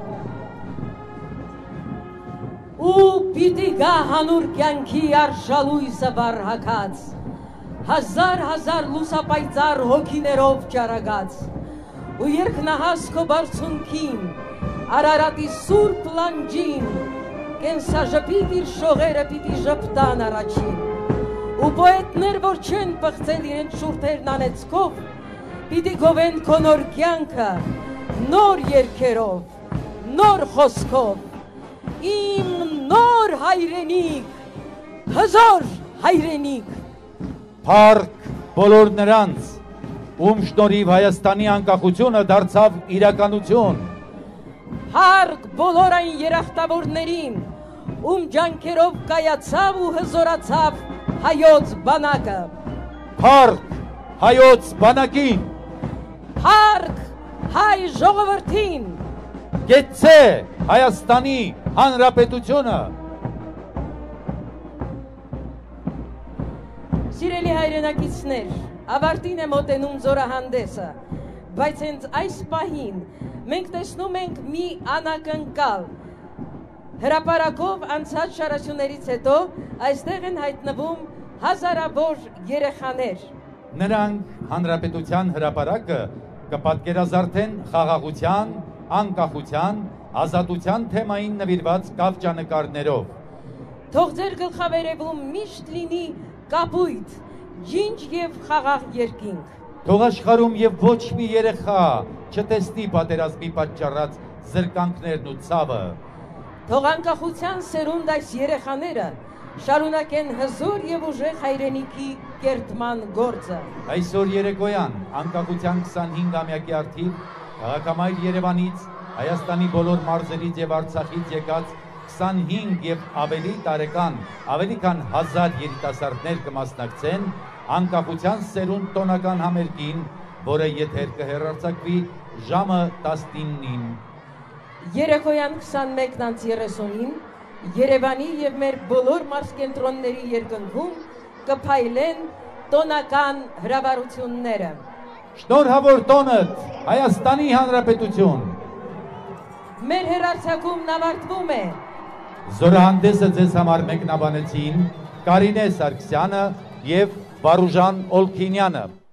Ու պիտի գա հանուր կյանքի արշալույսը վարհակած, հազար-հազար լուսապայծառ հոգիներով ճարագած, ու երկնահաս քո բարձունքին, Արարատի սուրբ լանջին, կենսաժպիտ իր շողերը պիտի ժպտան առաջին, ու պոետներ, որ չեն պղծել իրենց շուրթերն անեծքով, պիտի գովեն քո նոր կյանքը, նոր երգերով, նոր խոսքով, իմ նոր հայրենիք, հզոր հայրենիք։ Փառք բոլոր նրանց, ում շնորհիվ Հայաստանի անկախությունը դարձավ իրականություն։ Փառք բոլոր այն երախտավորներին, ում ջանքերով կայացավ ու հզորացավ հայոց բանակը։ Փառք հայոց բանակին։ Փառք հայ ժողովրդին։ Գեցե Հայաստանի Հանրապետությունը։ Սիրելի հայրենակիցներ, ավարտին է մոտենում զորահանդեսը, բայց հենց այս պահին մենք տեսնում ենք մի անակնկալ։ Հրապարակով անցած շարասյուներից հետո այստեղ են հայտնվում հազարավոր երեխաներ։ Նրանք Հանրապետության հրապարակը կպատկերազարդեն խաղաղության, անկախության, ազատության թեմային նվիրված կավճանկարներով։ Թող ձեր գլխավերևում միշտ լինի կապույտ, ջինջ և խաղաղ երկինք։ Թող աշխարհում եւ ոչ մի երեխա չտեսնի պատերազմի պատճառած զրկանքներն ու ցավը։ Թող անկախության սերունդ այս երեխաները շարունակեն հզոր եւ ուժեղ հայրենիքի կերտման գործը։ Այսօր երեկոյան անկախության քսանհինգամյակի արդիվ քաղաքամայր Երևանից, Հայաստանի բոլոր մարզերից եւ Արցախից եկած քսանհինգ եւ ավելի տարեկան, ավելի քան հազար երիտասարդներ կմասնակցեն անկախության սերունդ տոնական համերգին, որը եթեր կհեռարձակվի ժամը տասնինին։ Երեկոյան քսանմեկն անց երեսունին Երևանի եւ մեր բոլոր մարզկենտրոնների երկնքում կփայլեն տոնական հրավառությունները։ Շնորհավոր տոնդ, Հայաստանի Հանրապետություն։ Մեր հեռարձակումն ավարտվում է։ Զորահանդեսը ձեզ համար մեկնաբանեցին Կարինե Սարգսյանը եւ Վարուժան Օլքինյանը։